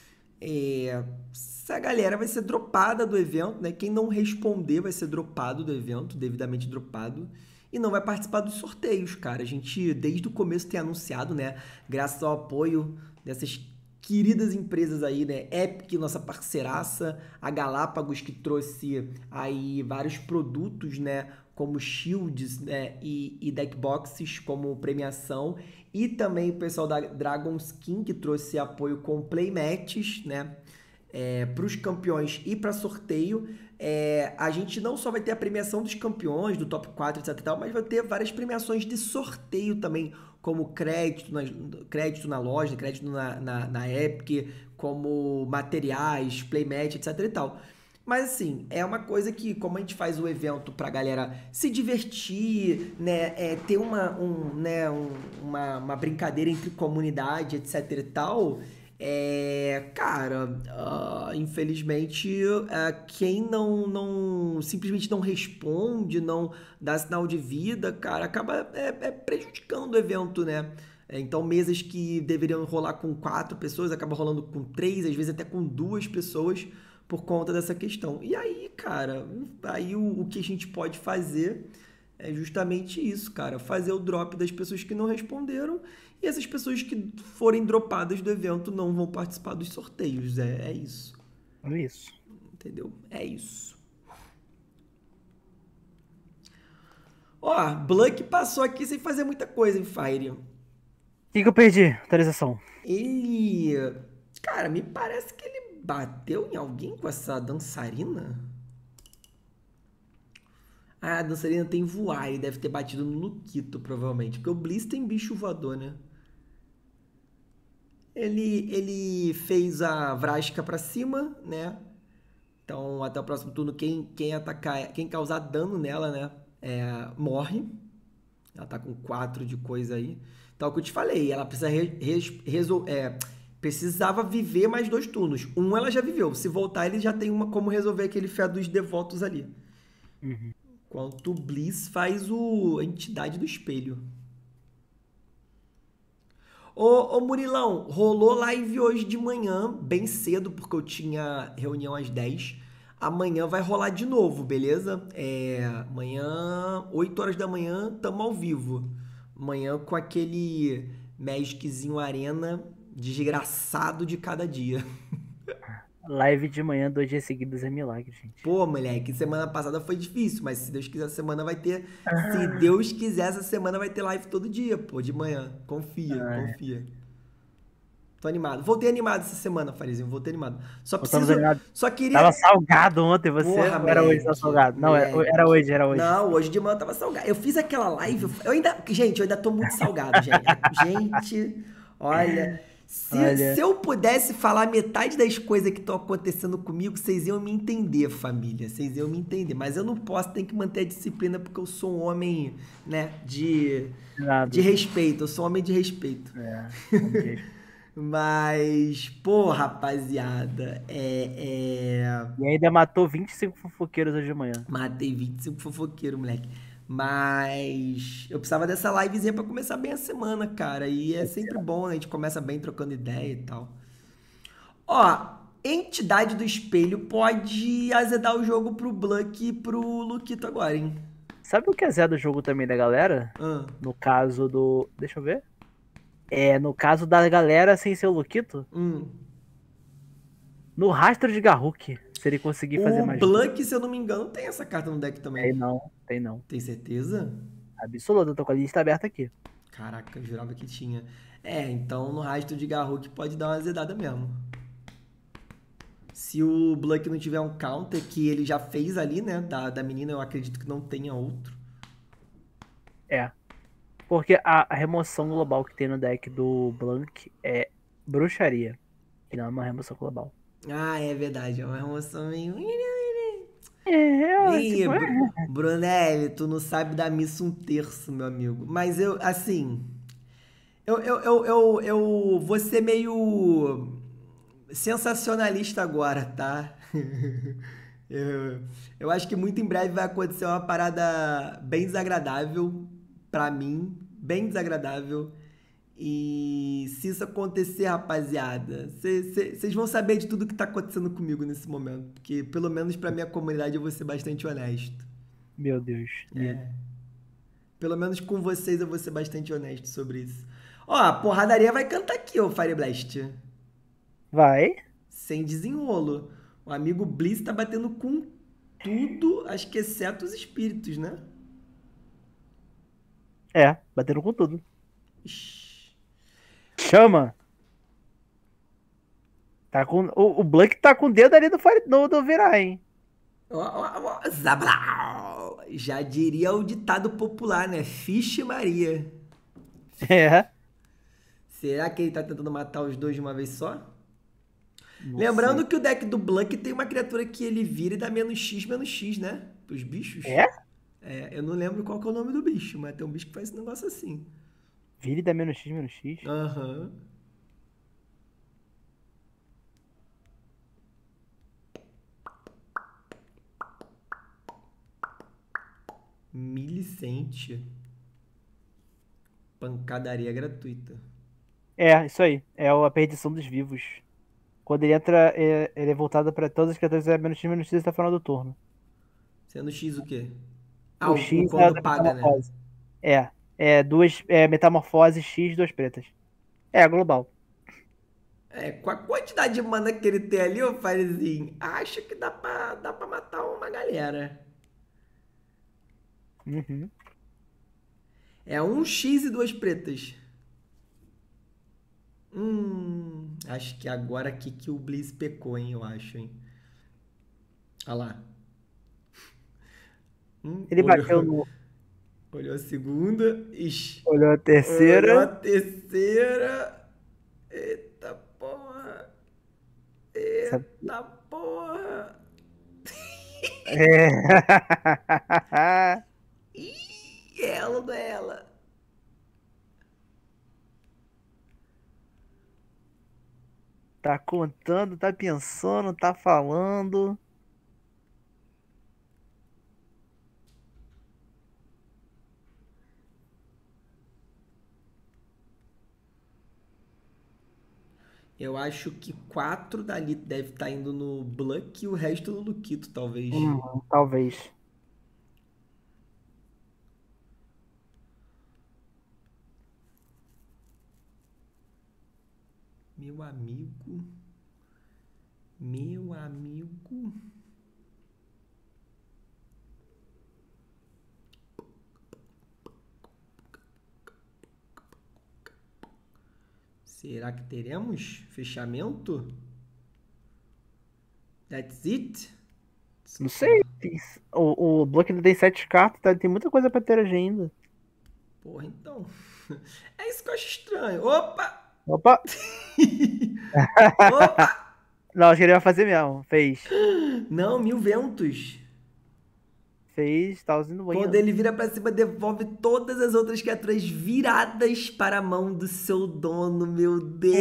essa galera vai ser dropada do evento, né? Quem não responder vai ser dropado do evento, devidamente dropado. E não vai participar dos sorteios, cara. A gente, desde o começo, tem anunciado, né? Graças ao apoio dessas queridas empresas aí, né? Epic, nossa parceiraça, a Galápagos, que trouxe aí vários produtos, né? Como shields, né? E deckboxes como premiação. E também o pessoal da Dragon Skin, que trouxe apoio com playmats, né? para os campeões e para sorteio. A gente não só vai ter a premiação dos campeões, do top 4, etc e tal, mas vai ter várias premiações de sorteio também, como crédito na loja, crédito na Epic, como materiais, playmat, etc e tal. Mas assim, é uma coisa que, como a gente faz o evento pra galera se divertir, né, ter uma brincadeira entre comunidade, etc e tal, cara, infelizmente, quem simplesmente não responde, não dá sinal de vida, cara, acaba prejudicando o evento, né? Então, mesas que deveriam rolar com 4 pessoas, acaba rolando com 3, às vezes até com 2 pessoas, por conta dessa questão. E aí, cara, aí o que a gente pode fazer é justamente isso, cara. Fazer o drop das pessoas que não responderam e essas pessoas que forem dropadas do evento não vão participar dos sorteios. É isso. É isso. Entendeu? É isso. Ó, Blank passou aqui sem fazer muita coisa, hein, Fire? O que eu perdi? Atualização. Ele... Cara, me parece que ele bateu em alguém com essa dançarina. Ah, a dançarina tem voar, ele deve ter batido no Luquito, provavelmente. Porque o Bliss tem bicho voador, né? Ele fez a Vrasca pra cima, né? Então, até o próximo turno, quem atacar, quem causar dano nela, né? Morre. Ela tá com 4 de coisa aí. Então, é o que eu te falei, ela precisa precisava viver mais 2 turnos. Um ela já viveu. Se voltar, ele já tem como resolver aquele fé dos devotos ali. Uhum. Enquanto o Bliss faz a entidade do espelho. Ô Murilão, rolou live hoje de manhã, bem cedo, porque eu tinha reunião às 10. Amanhã vai rolar de novo, beleza? Amanhã, 8 horas da manhã, tamo ao vivo. Amanhã com aquele Magiczinho Arena desgraçado de cada dia. Live de manhã, 2 dias seguidos é milagre, gente. Pô, moleque, semana passada foi difícil, mas se Deus quiser, essa semana vai ter. Se Deus quiser, essa semana vai ter live todo dia, pô, de manhã. Confia, confia. Tô animado. Voltei animado essa semana, Farizinho. Voltei animado. Voltamos animados. Só queria. Tava salgado ontem, você? Porra, Ou era hoje, tava salgado? Não, era hoje, era hoje. Não, hoje de manhã tava salgado. Eu fiz aquela live. Gente, eu ainda tô muito salgado, gente. Gente, olha. Se eu pudesse falar metade das coisas que estão acontecendo comigo, vocês iam me entender, família. Vocês iam me entender. Mas eu não posso, tenho que manter a disciplina porque eu sou um homem, né, de respeito. Eu sou um homem de respeito. Mas, pô, rapaziada, E ainda matou 25 fofoqueiros hoje de manhã. Matei 25 fofoqueiros, moleque. Mas eu precisava dessa livezinha pra começar bem a semana, cara. E é sempre bom, né? A gente começa bem trocando ideia e tal. Ó, entidade do espelho pode azedar o jogo pro Blank e pro Luquito agora, hein? Sabe o que azeda o jogo também da galera? No caso do... Deixa eu ver. No caso da galera sem ser o Luquito. No rastro de Garruk. Se ele conseguir fazer mais. O Blank, se eu não me engano, tem essa carta no deck também. Tem não. Tem certeza? Absoluto, eu tô com a lista aberta aqui. Caraca, eu jurava que tinha. Então no rastro de Garruk pode dar uma azedada mesmo. Se o Blank não tiver um counter que ele já fez ali, né? Da menina, eu acredito que não tenha outro. Porque a remoção global que tem no deck do Blank é bruxaria. Que não é uma remoção global. Ah, é verdade. É uma remoção meio... Tipo, Brunelli, tu não sabe dar missa um terço, meu amigo. Mas eu, assim... Eu vou ser meio sensacionalista agora, tá? Eu acho que muito em breve vai acontecer uma parada bem desagradável pra mim. Bem desagradável. E se isso acontecer, rapaziada, vocês vão saber de tudo que tá acontecendo comigo nesse momento. Porque, pelo menos pra minha comunidade, eu vou ser bastante honesto. Meu Deus. Pelo menos com vocês, eu vou ser bastante honesto sobre isso. Ó, a porradaria vai cantar aqui, ô Fire Blast. Vai. Sem desenrolo. O amigo Bliss tá batendo com tudo, acho que exceto os espíritos, né? Batendo com tudo. Ixi. Chama! O Blank tá com o dedo ali do virar, hein? Ó, ó, ó, Zablau. Já diria o ditado popular, né? Vixe Maria. É, Será que ele tá tentando matar os dois de uma vez só? não sei. Lembrando que o deck do Blank tem uma criatura que ele vira e dá menos X, né? Pros bichos. É? É, eu não lembro qual que é o nome do bicho, mas tem um bicho que faz esse negócio assim. Vire dá menos X. Aham. 1100. Pancadaria gratuita. É, isso aí. É a perdição dos vivos. Quando ele entra, ele é voltado pra todas as criaturas é menos X até o final do turno. Sendo X o quê? Ah, O o X é quando da paga, né? metamorfose. Duas metamorfose X, duas pretas. É, global. É, com a quantidade de mana que ele tem ali, ô Farizinho, acho que dá pra matar uma galera. Uhum. É um X e duas pretas. Acho que agora aqui que o Blizz pecou, hein, eu acho, hein. Olha lá. Ele Olhou, bateu no. olhou a segunda. Ixi. Olhou a Olhou a terceira. terceira. Eita porra. Sabe? Eita porra. É. Ih, ela não é ela. Tá contando, tá pensando, tá falando. Eu acho que quatro dali deve estar indo no Bluck e o resto no Luquito, talvez. Talvez. Meu amigo. Meu amigo. Será que teremos fechamento? That's it? Não sei. O bloco ainda tem 7 cartas, tá? Tem muita coisa pra interagir ainda. Porra, então. É isso que eu acho estranho. Opa! Opa! Opa! Não, acho que ele vai fazer mesmo. Fez. Não, mil ventos. Fez, tá usando Quando banho. ele vira pra cima, devolve todas as outras criaturas viradas para a mão do seu dono, meu Deus!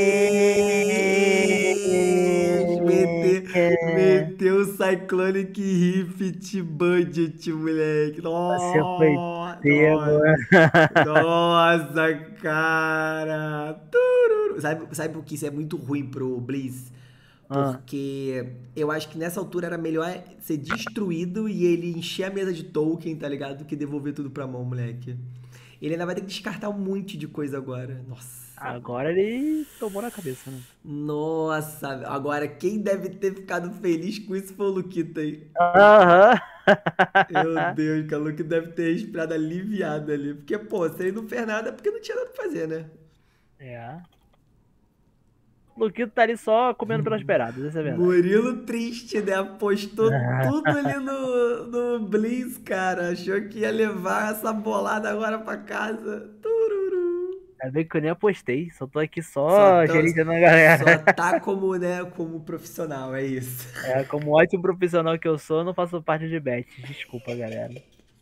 Meteu o Cyclonic Rift Budget, moleque. Você foi pego. Nossa, nossa, cara. Tururu. Sabe por que isso é muito ruim pro Blizz? Ah, Porque eu acho que nessa altura era melhor ser destruído e ele encher a mesa de token, tá ligado? Do que devolver tudo pra mão, moleque. Ele ainda vai ter que descartar um monte de coisa agora. Nossa. agora ele tomou na cabeça, né? Nossa. Agora, quem deve ter ficado feliz com isso foi o Luquita aí. Aham. Meu Deus, que o Luquita deve ter respirado aliviado ali. Porque, pô, se ele não fez nada é porque não tinha nada pra fazer, né? É. O Luquito tá ali só comendo pelas beiradas, essa é a verdade. Murilo triste, né? Apostou tudo ali no Blizz, cara. Achou que ia levar essa bolada agora pra casa. Tururu. Ainda bem que eu nem apostei, só tô aqui Só, só tá- gerenciando a só galera. tá como, né, como profissional, é isso. É, como ótimo profissional que eu sou, eu não faço parte de bets. Desculpa, galera.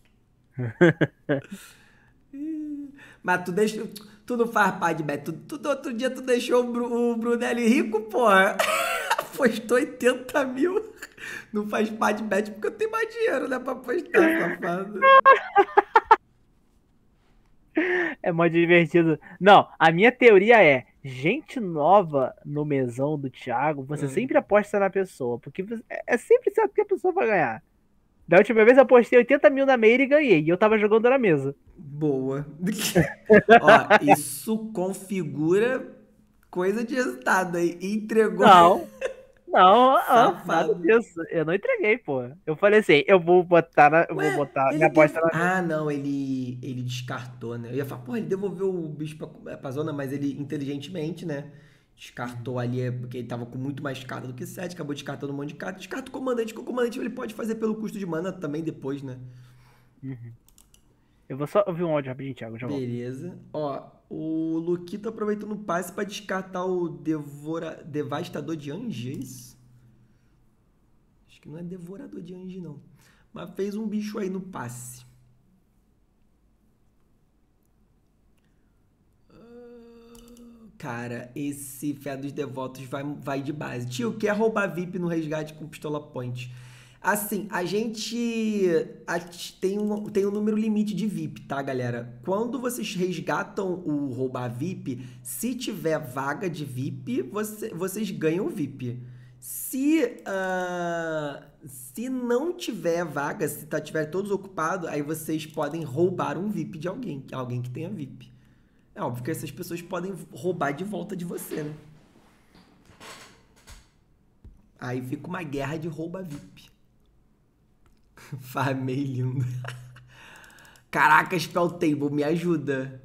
Mas tu não faz parte de bet. Outro dia tu deixou o Brunelli rico, porra. Apostou 80 mil. Não faz parte de bet porque eu tenho mais dinheiro, né, pra apostar, safado. É mó divertido. Não, a minha teoria é: gente nova no mesão do Thiago, você sempre aposta na pessoa, porque é sempre certo que a pessoa vai ganhar. Da última vez eu apostei 80 mil na Meire e ganhei, e eu tava jogando na mesa. Boa. Ó, isso configura coisa de resultado aí. Entregou. Não, não, nada Safado. disso. Eu não entreguei, pô. Eu falei assim, eu vou Ué, botar minha ele aposta deu. na mesa. Ah, não, ele descartou, né? Eu ia falar, porra, ele devolveu o bicho pra zona, mas ele inteligentemente, né? Descartou ali, porque ele tava com muito mais carta do que 7, acabou descartando um monte de carta. Descarta o comandante, que o comandante ele pode fazer pelo custo de mana também depois, né? Uhum. Eu vou só ouvir um áudio rapidinho, Thiago, já volto. Beleza. Ó, o Luquito aproveitou no passe pra descartar o Devastador de Ange, é isso? Acho que não é Devorador de Ange, não. Mas fez um bicho aí no passe. Cara, esse Fé dos Devotos vai de base. Tio, quer roubar VIP no resgate com pistola point? Assim, a gente tem um número limite de VIP, tá, galera? Quando vocês resgatam o roubar VIP, se tiver vaga de VIP, vocês ganham VIP. Se não tiver vaga, se tiver todos ocupados, aí vocês podem roubar um VIP de alguém que tenha VIP. É óbvio que essas pessoas podem roubar de volta de você, né? Aí fica uma guerra de rouba VIP. Farmei lindo. Caraca, Spell Table, me ajuda.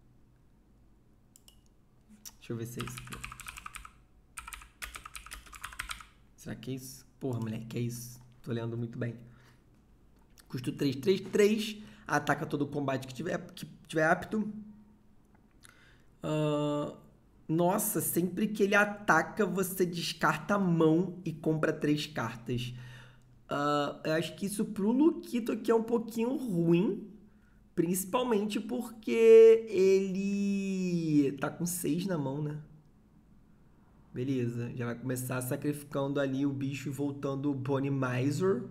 Deixa eu ver se é isso. Será que é isso? Porra, moleque, é isso. Tô lendo muito bem. Custo 3, 3, 3. Ataca todo o combate que tiver apto. Nossa, sempre que ele ataca, você descarta a mão e compra 3 cartas. Eu acho que isso pro Luquito aqui é um pouquinho ruim. Principalmente porque ele tá com 6 na mão, né? Beleza, já vai começar sacrificando ali o bicho e voltando o Bonnie Miser.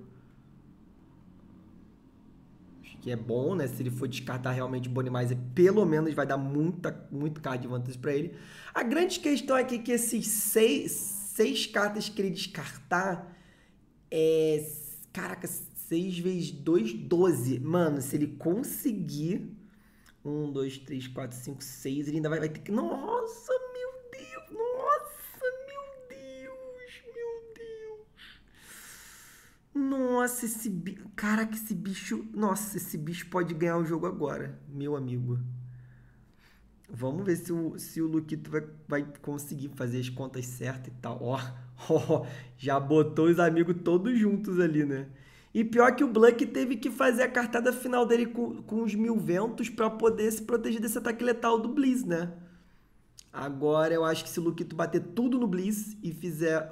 Acho que é bom, né? Se ele for descartar realmente o Bonnie Miser, pelo menos vai dar muito card de vantagem pra ele. A grande questão aqui é que esses 6 cartas que ele descartar Caraca, 6 vezes 2, 12. Mano, se ele conseguir 1, 2, 3, 4, 5, 6, ele ainda vai ter que... Nossa, meu Deus! Nossa, meu Deus! Meu Deus! Nossa, esse bicho... Caraca, esse bicho... Nossa, esse bicho pode ganhar o jogo agora, meu amigo. Vamos ver se o Luquito vai conseguir fazer as contas certas e tal. Ó, já botou os amigos todos juntos ali, né? E pior que o Blank teve que fazer a cartada final dele com os 1000 ventos pra poder se proteger desse ataque letal do Blizz, né? Agora eu acho que se o Luquito bater tudo no Blizz e fizer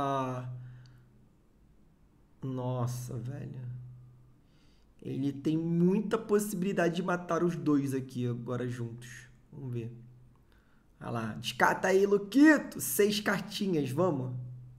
Nossa, velho. Ele tem muita possibilidade de matar os dois aqui agora juntos. Vamos ver. Olha lá. Descarta aí, Luquito. 6 cartinhas, vamos.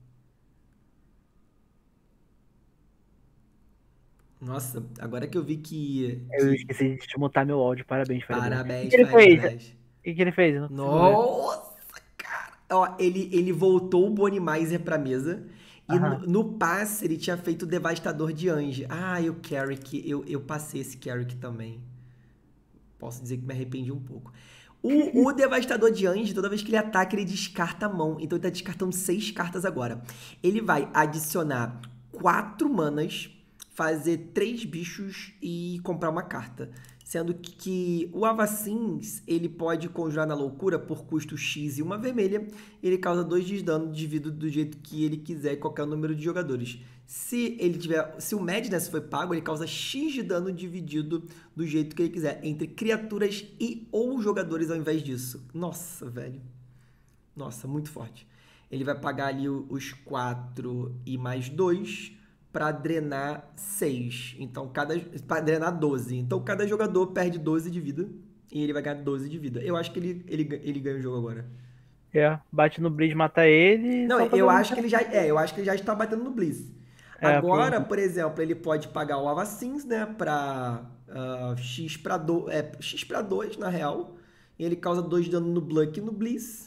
Nossa, agora que eu vi que... Eu esqueci de mutar meu áudio. Parabéns, Parabéns, O que ele fez? parabéns. O que ele fez? Eu não consigo ver. Nossa, cara. Ó, ele voltou o Bonnie Miser pra mesa. E Aham. no passe ele tinha feito o Devastador de Ange. Ah, e o Carrick. Eu passei esse Carrick também. Posso dizer que me arrependi um pouco. O Devastador de Ange, toda vez que ele ataca, ele descarta a mão. Então ele tá descartando 6 cartas agora. Ele vai adicionar 4 manas, fazer 3 bichos e comprar uma carta. Sendo que o Avacins, ele pode conjurar na loucura por custo X e uma vermelha. Ele causa 2 de dano dividido do jeito que ele quiser, qualquer número de jogadores. Se o Madness foi pago, ele causa X de dano dividido do jeito que ele quiser, entre criaturas e ou jogadores ao invés disso. Nossa, velho. Nossa, muito forte. Ele vai pagar ali os 4 e mais 2 para drenar 6. Então, para drenar 12. Então, cada jogador perde 12 de vida e ele vai ganhar 12 de vida. Eu acho que ele ganha o jogo agora. Bate no Blizz, mata ele. Não, Só fazer eu acho que ele já está batendo no Blizz. Agora, provavelmente. por exemplo, ele pode pagar o Avacins, né, para X para 2 na real. E ele causa 2 de dano no Blank e no Blizz.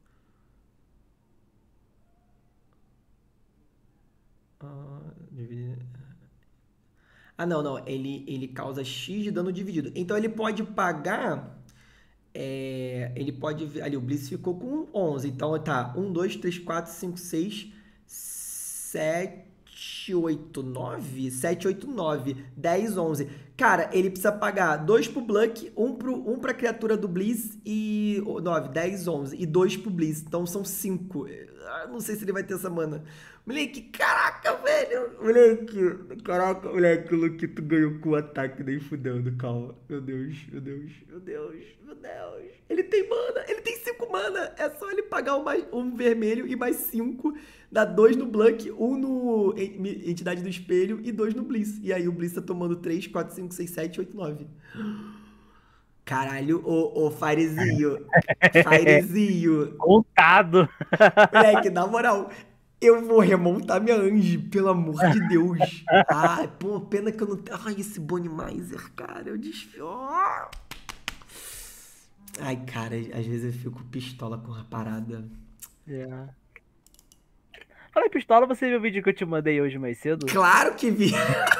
Não. Ele causa X de dano dividido. Então ele pode pagar. Ele pode. Ali, o Blizz ficou com 11. Então tá. 1, 2, 3, 4, 5, 6, 7. 789? 789, 10, 11. Cara, ele precisa pagar 2 pro Bluck, um pra criatura do Blizz e... 9, 10, 11. E 2 pro Blizz. Então são 5. Não sei se ele vai ter essa mana. Moleque, caraca, velho. Moleque, caraca, moleque, o Luquito ganhou com o ataque nem fudendo. Calma. Meu Deus, meu Deus, meu Deus, meu Deus. Ele tem mana, ele tem 5 mana. É só ele pagar um vermelho e mais 5. Dá 2 no Bluck, 1 no Entidade do Espelho e 2 no Blizz. E aí o Blizz tá tomando 3, 4, 5, 6, 7, 8, 9. Caralho, ô Firezinho. Firezinho. Contado. Moleque, na moral, eu vou remontar minha Ange, pelo amor de Deus. Ah, pô, pena que eu não tenho. Ai, esse Bonimizer, cara, eu desfio. Ai, cara, às vezes eu fico pistola com a parada. Yeah. Fala aí, pistola, você viu o vídeo que eu te mandei hoje mais cedo? Claro que vi.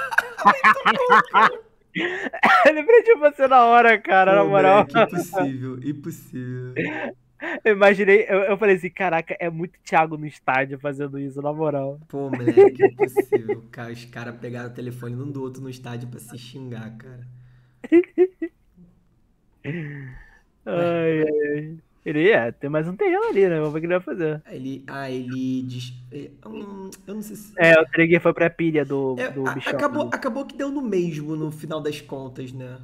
Lembrei de você na hora, cara, na Pô, moral. moleque, impossível, impossível. Eu imaginei, eu falei assim, caraca, é muito Thiago no estádio fazendo isso, na moral. Pô, moleque, impossível. Cara, os caras pegaram o telefone um do outro no estádio pra se xingar, cara. Ai, ai. Ele mas não tem ela ali, né? Vamos ver o que ele vai fazer. Ele diz. Eu não sei se. O Trigger foi pra pilha do bichão. Acabou que deu no mesmo no final das contas, né?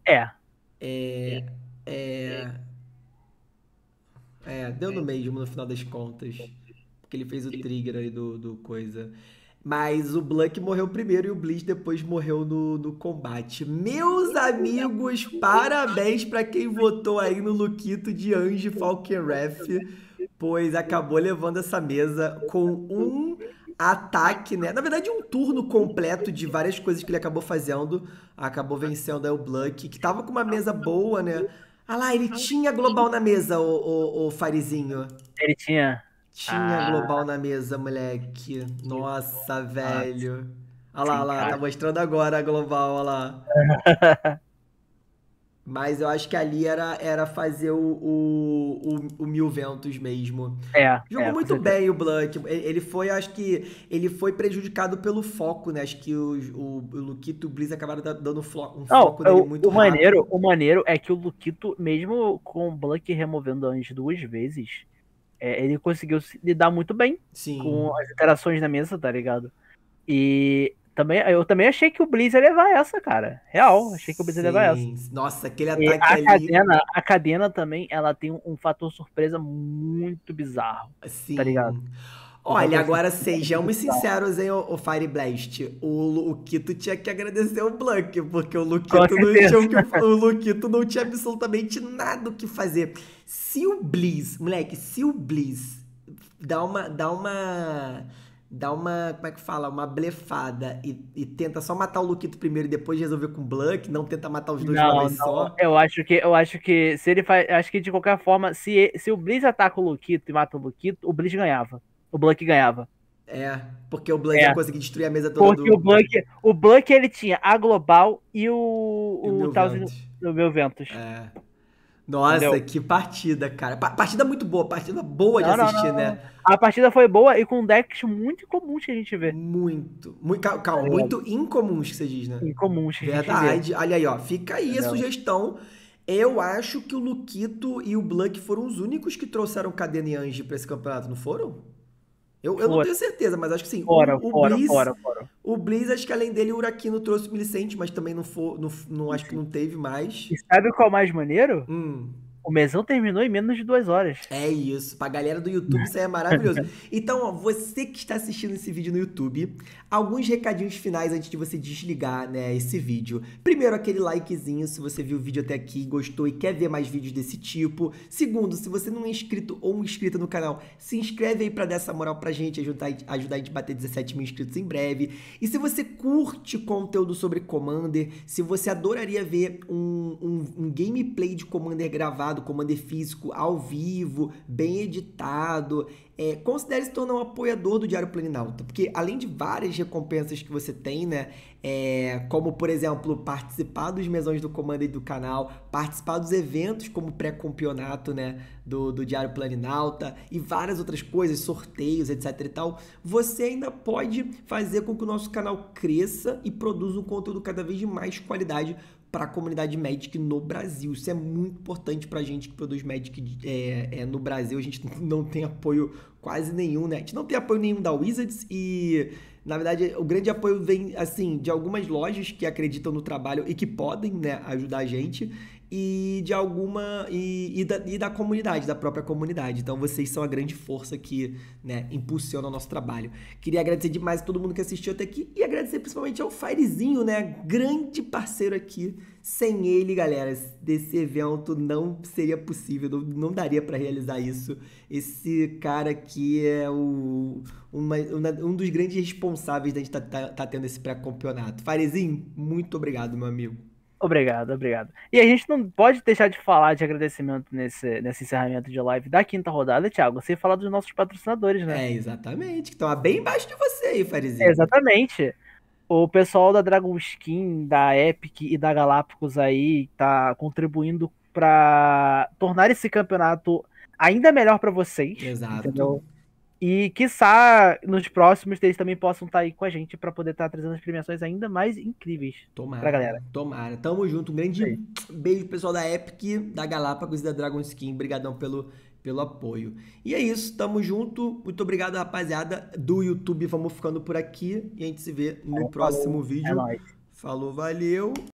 Deu no mesmo no final das contas. Porque ele fez o trigger aí do coisa. Mas o Bluck morreu primeiro e o Blizz depois morreu no combate. Meus amigos, parabéns pra quem votou aí no Luquito de Ange Falkenrath, pois acabou levando essa mesa com um ataque, né? Na verdade, um turno completo de várias coisas que ele acabou fazendo. Acabou vencendo aí o Bluck, que tava com uma mesa boa, né? Ah lá, ele tinha global na mesa, o Farizinho. Ele tinha. Tinha global na mesa, moleque. Nossa, velho. Olha lá, tá mostrando agora a global, olha lá. Mas eu acho que ali era fazer o Mil Ventos mesmo. Jogou muito bem o Bluck. Ele foi, acho que, ele foi prejudicado pelo foco, né? Acho que o Luquito e o Blizz acabaram dando um foco dele muito rápido. O maneiro é que o Luquito, mesmo com o Bluck removendo antes 2 vezes, ele conseguiu lidar muito bem com as interações na mesa, tá ligado? E eu também achei que o Blizz ia levar essa, cara. Real, achei que o Blizz ia levar essa. Nossa, aquele ataque ali... A cadena também, ela tem um fator surpresa muito bizarro, tá ligado? Olha, agora sejamos sinceros, hein, o Fire Blast. O Luquito tinha que agradecer o Bluck, porque o Luquito não tinha absolutamente nada o que fazer. Se o Blizz dá uma, como é que fala? Uma blefada e tenta só matar o Luquito primeiro e depois resolver com o Bluck, não tenta matar os dois de uma vez só. Eu acho que se ele faz, acho que de qualquer forma, se o Blizz ataca o Luquito e mata o Luquito, o Blizz ganhava. O Bluck ganhava. Porque o Bluck ia conseguir destruir a mesa toda porque o Bluck ele tinha a global e o Mil Ventos. Nossa, entendeu? Que partida, cara. Partida muito boa, partida boa de assistir, né? A partida foi boa e com decks muito incomuns que a gente vê. Muito incomuns que você diz, né? Incomuns que a gente vê. Verdade. Olha aí, ó. Fica aí a sugestão. Eu acho que o Luquito e o Bluck foram os únicos que trouxeram Cadena e Ange pra esse campeonato, não foram? Eu não tenho certeza, mas acho que sim. O Blizz, acho que além dele, o Uraquino trouxe o Millicent, mas também não acho que não teve mais. E sabe qual é o mais maneiro? O mesão terminou em menos de 2 horas. É isso. Pra galera do YouTube, isso aí é maravilhoso. Então, ó, você que está assistindo esse vídeo no YouTube, alguns recadinhos finais antes de você desligar, né, esse vídeo. Primeiro, aquele likezinho se você viu o vídeo até aqui, gostou e quer ver mais vídeos desse tipo. Segundo, se você não é inscrito ou inscrita no canal, se inscreve aí pra dar essa moral pra gente, ajudar a gente a bater 17 mil inscritos em breve. E se você curte conteúdo sobre Commander, se você adoraria ver um um gameplay de Commander gravado, Commander físico, ao vivo, bem editado, considere se tornar um apoiador do Diário Planinauta, porque além de várias recompensas que você tem, né, como, por exemplo, participar dos mesões do Commander do canal, participar dos eventos como pré-campeonato, né, do Diário Planinauta e várias outras coisas, sorteios, etc e tal, você ainda pode fazer com que o nosso canal cresça e produza um conteúdo cada vez de mais qualidade para a comunidade Magic no Brasil. Isso é muito importante para a gente que produz Magic no Brasil. A gente não tem apoio quase nenhum, né? A gente não tem apoio nenhum da Wizards e, na verdade, o grande apoio vem, assim, de algumas lojas que acreditam no trabalho e que podem, né, ajudar a gente e de alguma e da comunidade, da própria comunidade. Então vocês são a grande força que, né, impulsiona o nosso trabalho. Queria agradecer demais a todo mundo que assistiu até aqui e agradecer principalmente ao Firezinho, né, grande parceiro aqui. Sem ele, galera, desse evento não seria possível, não daria para realizar isso. Esse cara aqui é um dos grandes responsáveis da gente tá tendo esse pré-campeonato. Firezinho, muito obrigado, meu amigo. Obrigado, obrigado. E a gente não pode deixar de falar de agradecimento nesse encerramento de live da quinta rodada, Thiago, sem falar dos nossos patrocinadores, né? Exatamente, que estão bem embaixo de você aí, Firezinho. Exatamente. O pessoal da Dragon Skin, da Epic e da Galápagos aí tá contribuindo para tornar esse campeonato ainda melhor para vocês, Exato. entendeu? E quiçá nos próximos eles também possam estar aí com a gente para poder estar trazendo as premiações ainda mais incríveis pra galera. Tomara. Tamo junto. Um grande beijo, pessoal da Epic, da Galápagos e da Dragon Skin. Obrigadão pelo apoio. E é isso, tamo junto. Muito obrigado, rapaziada do YouTube. Vamos ficando por aqui e a gente se vê no próximo vídeo. É nóis. Falou, valeu.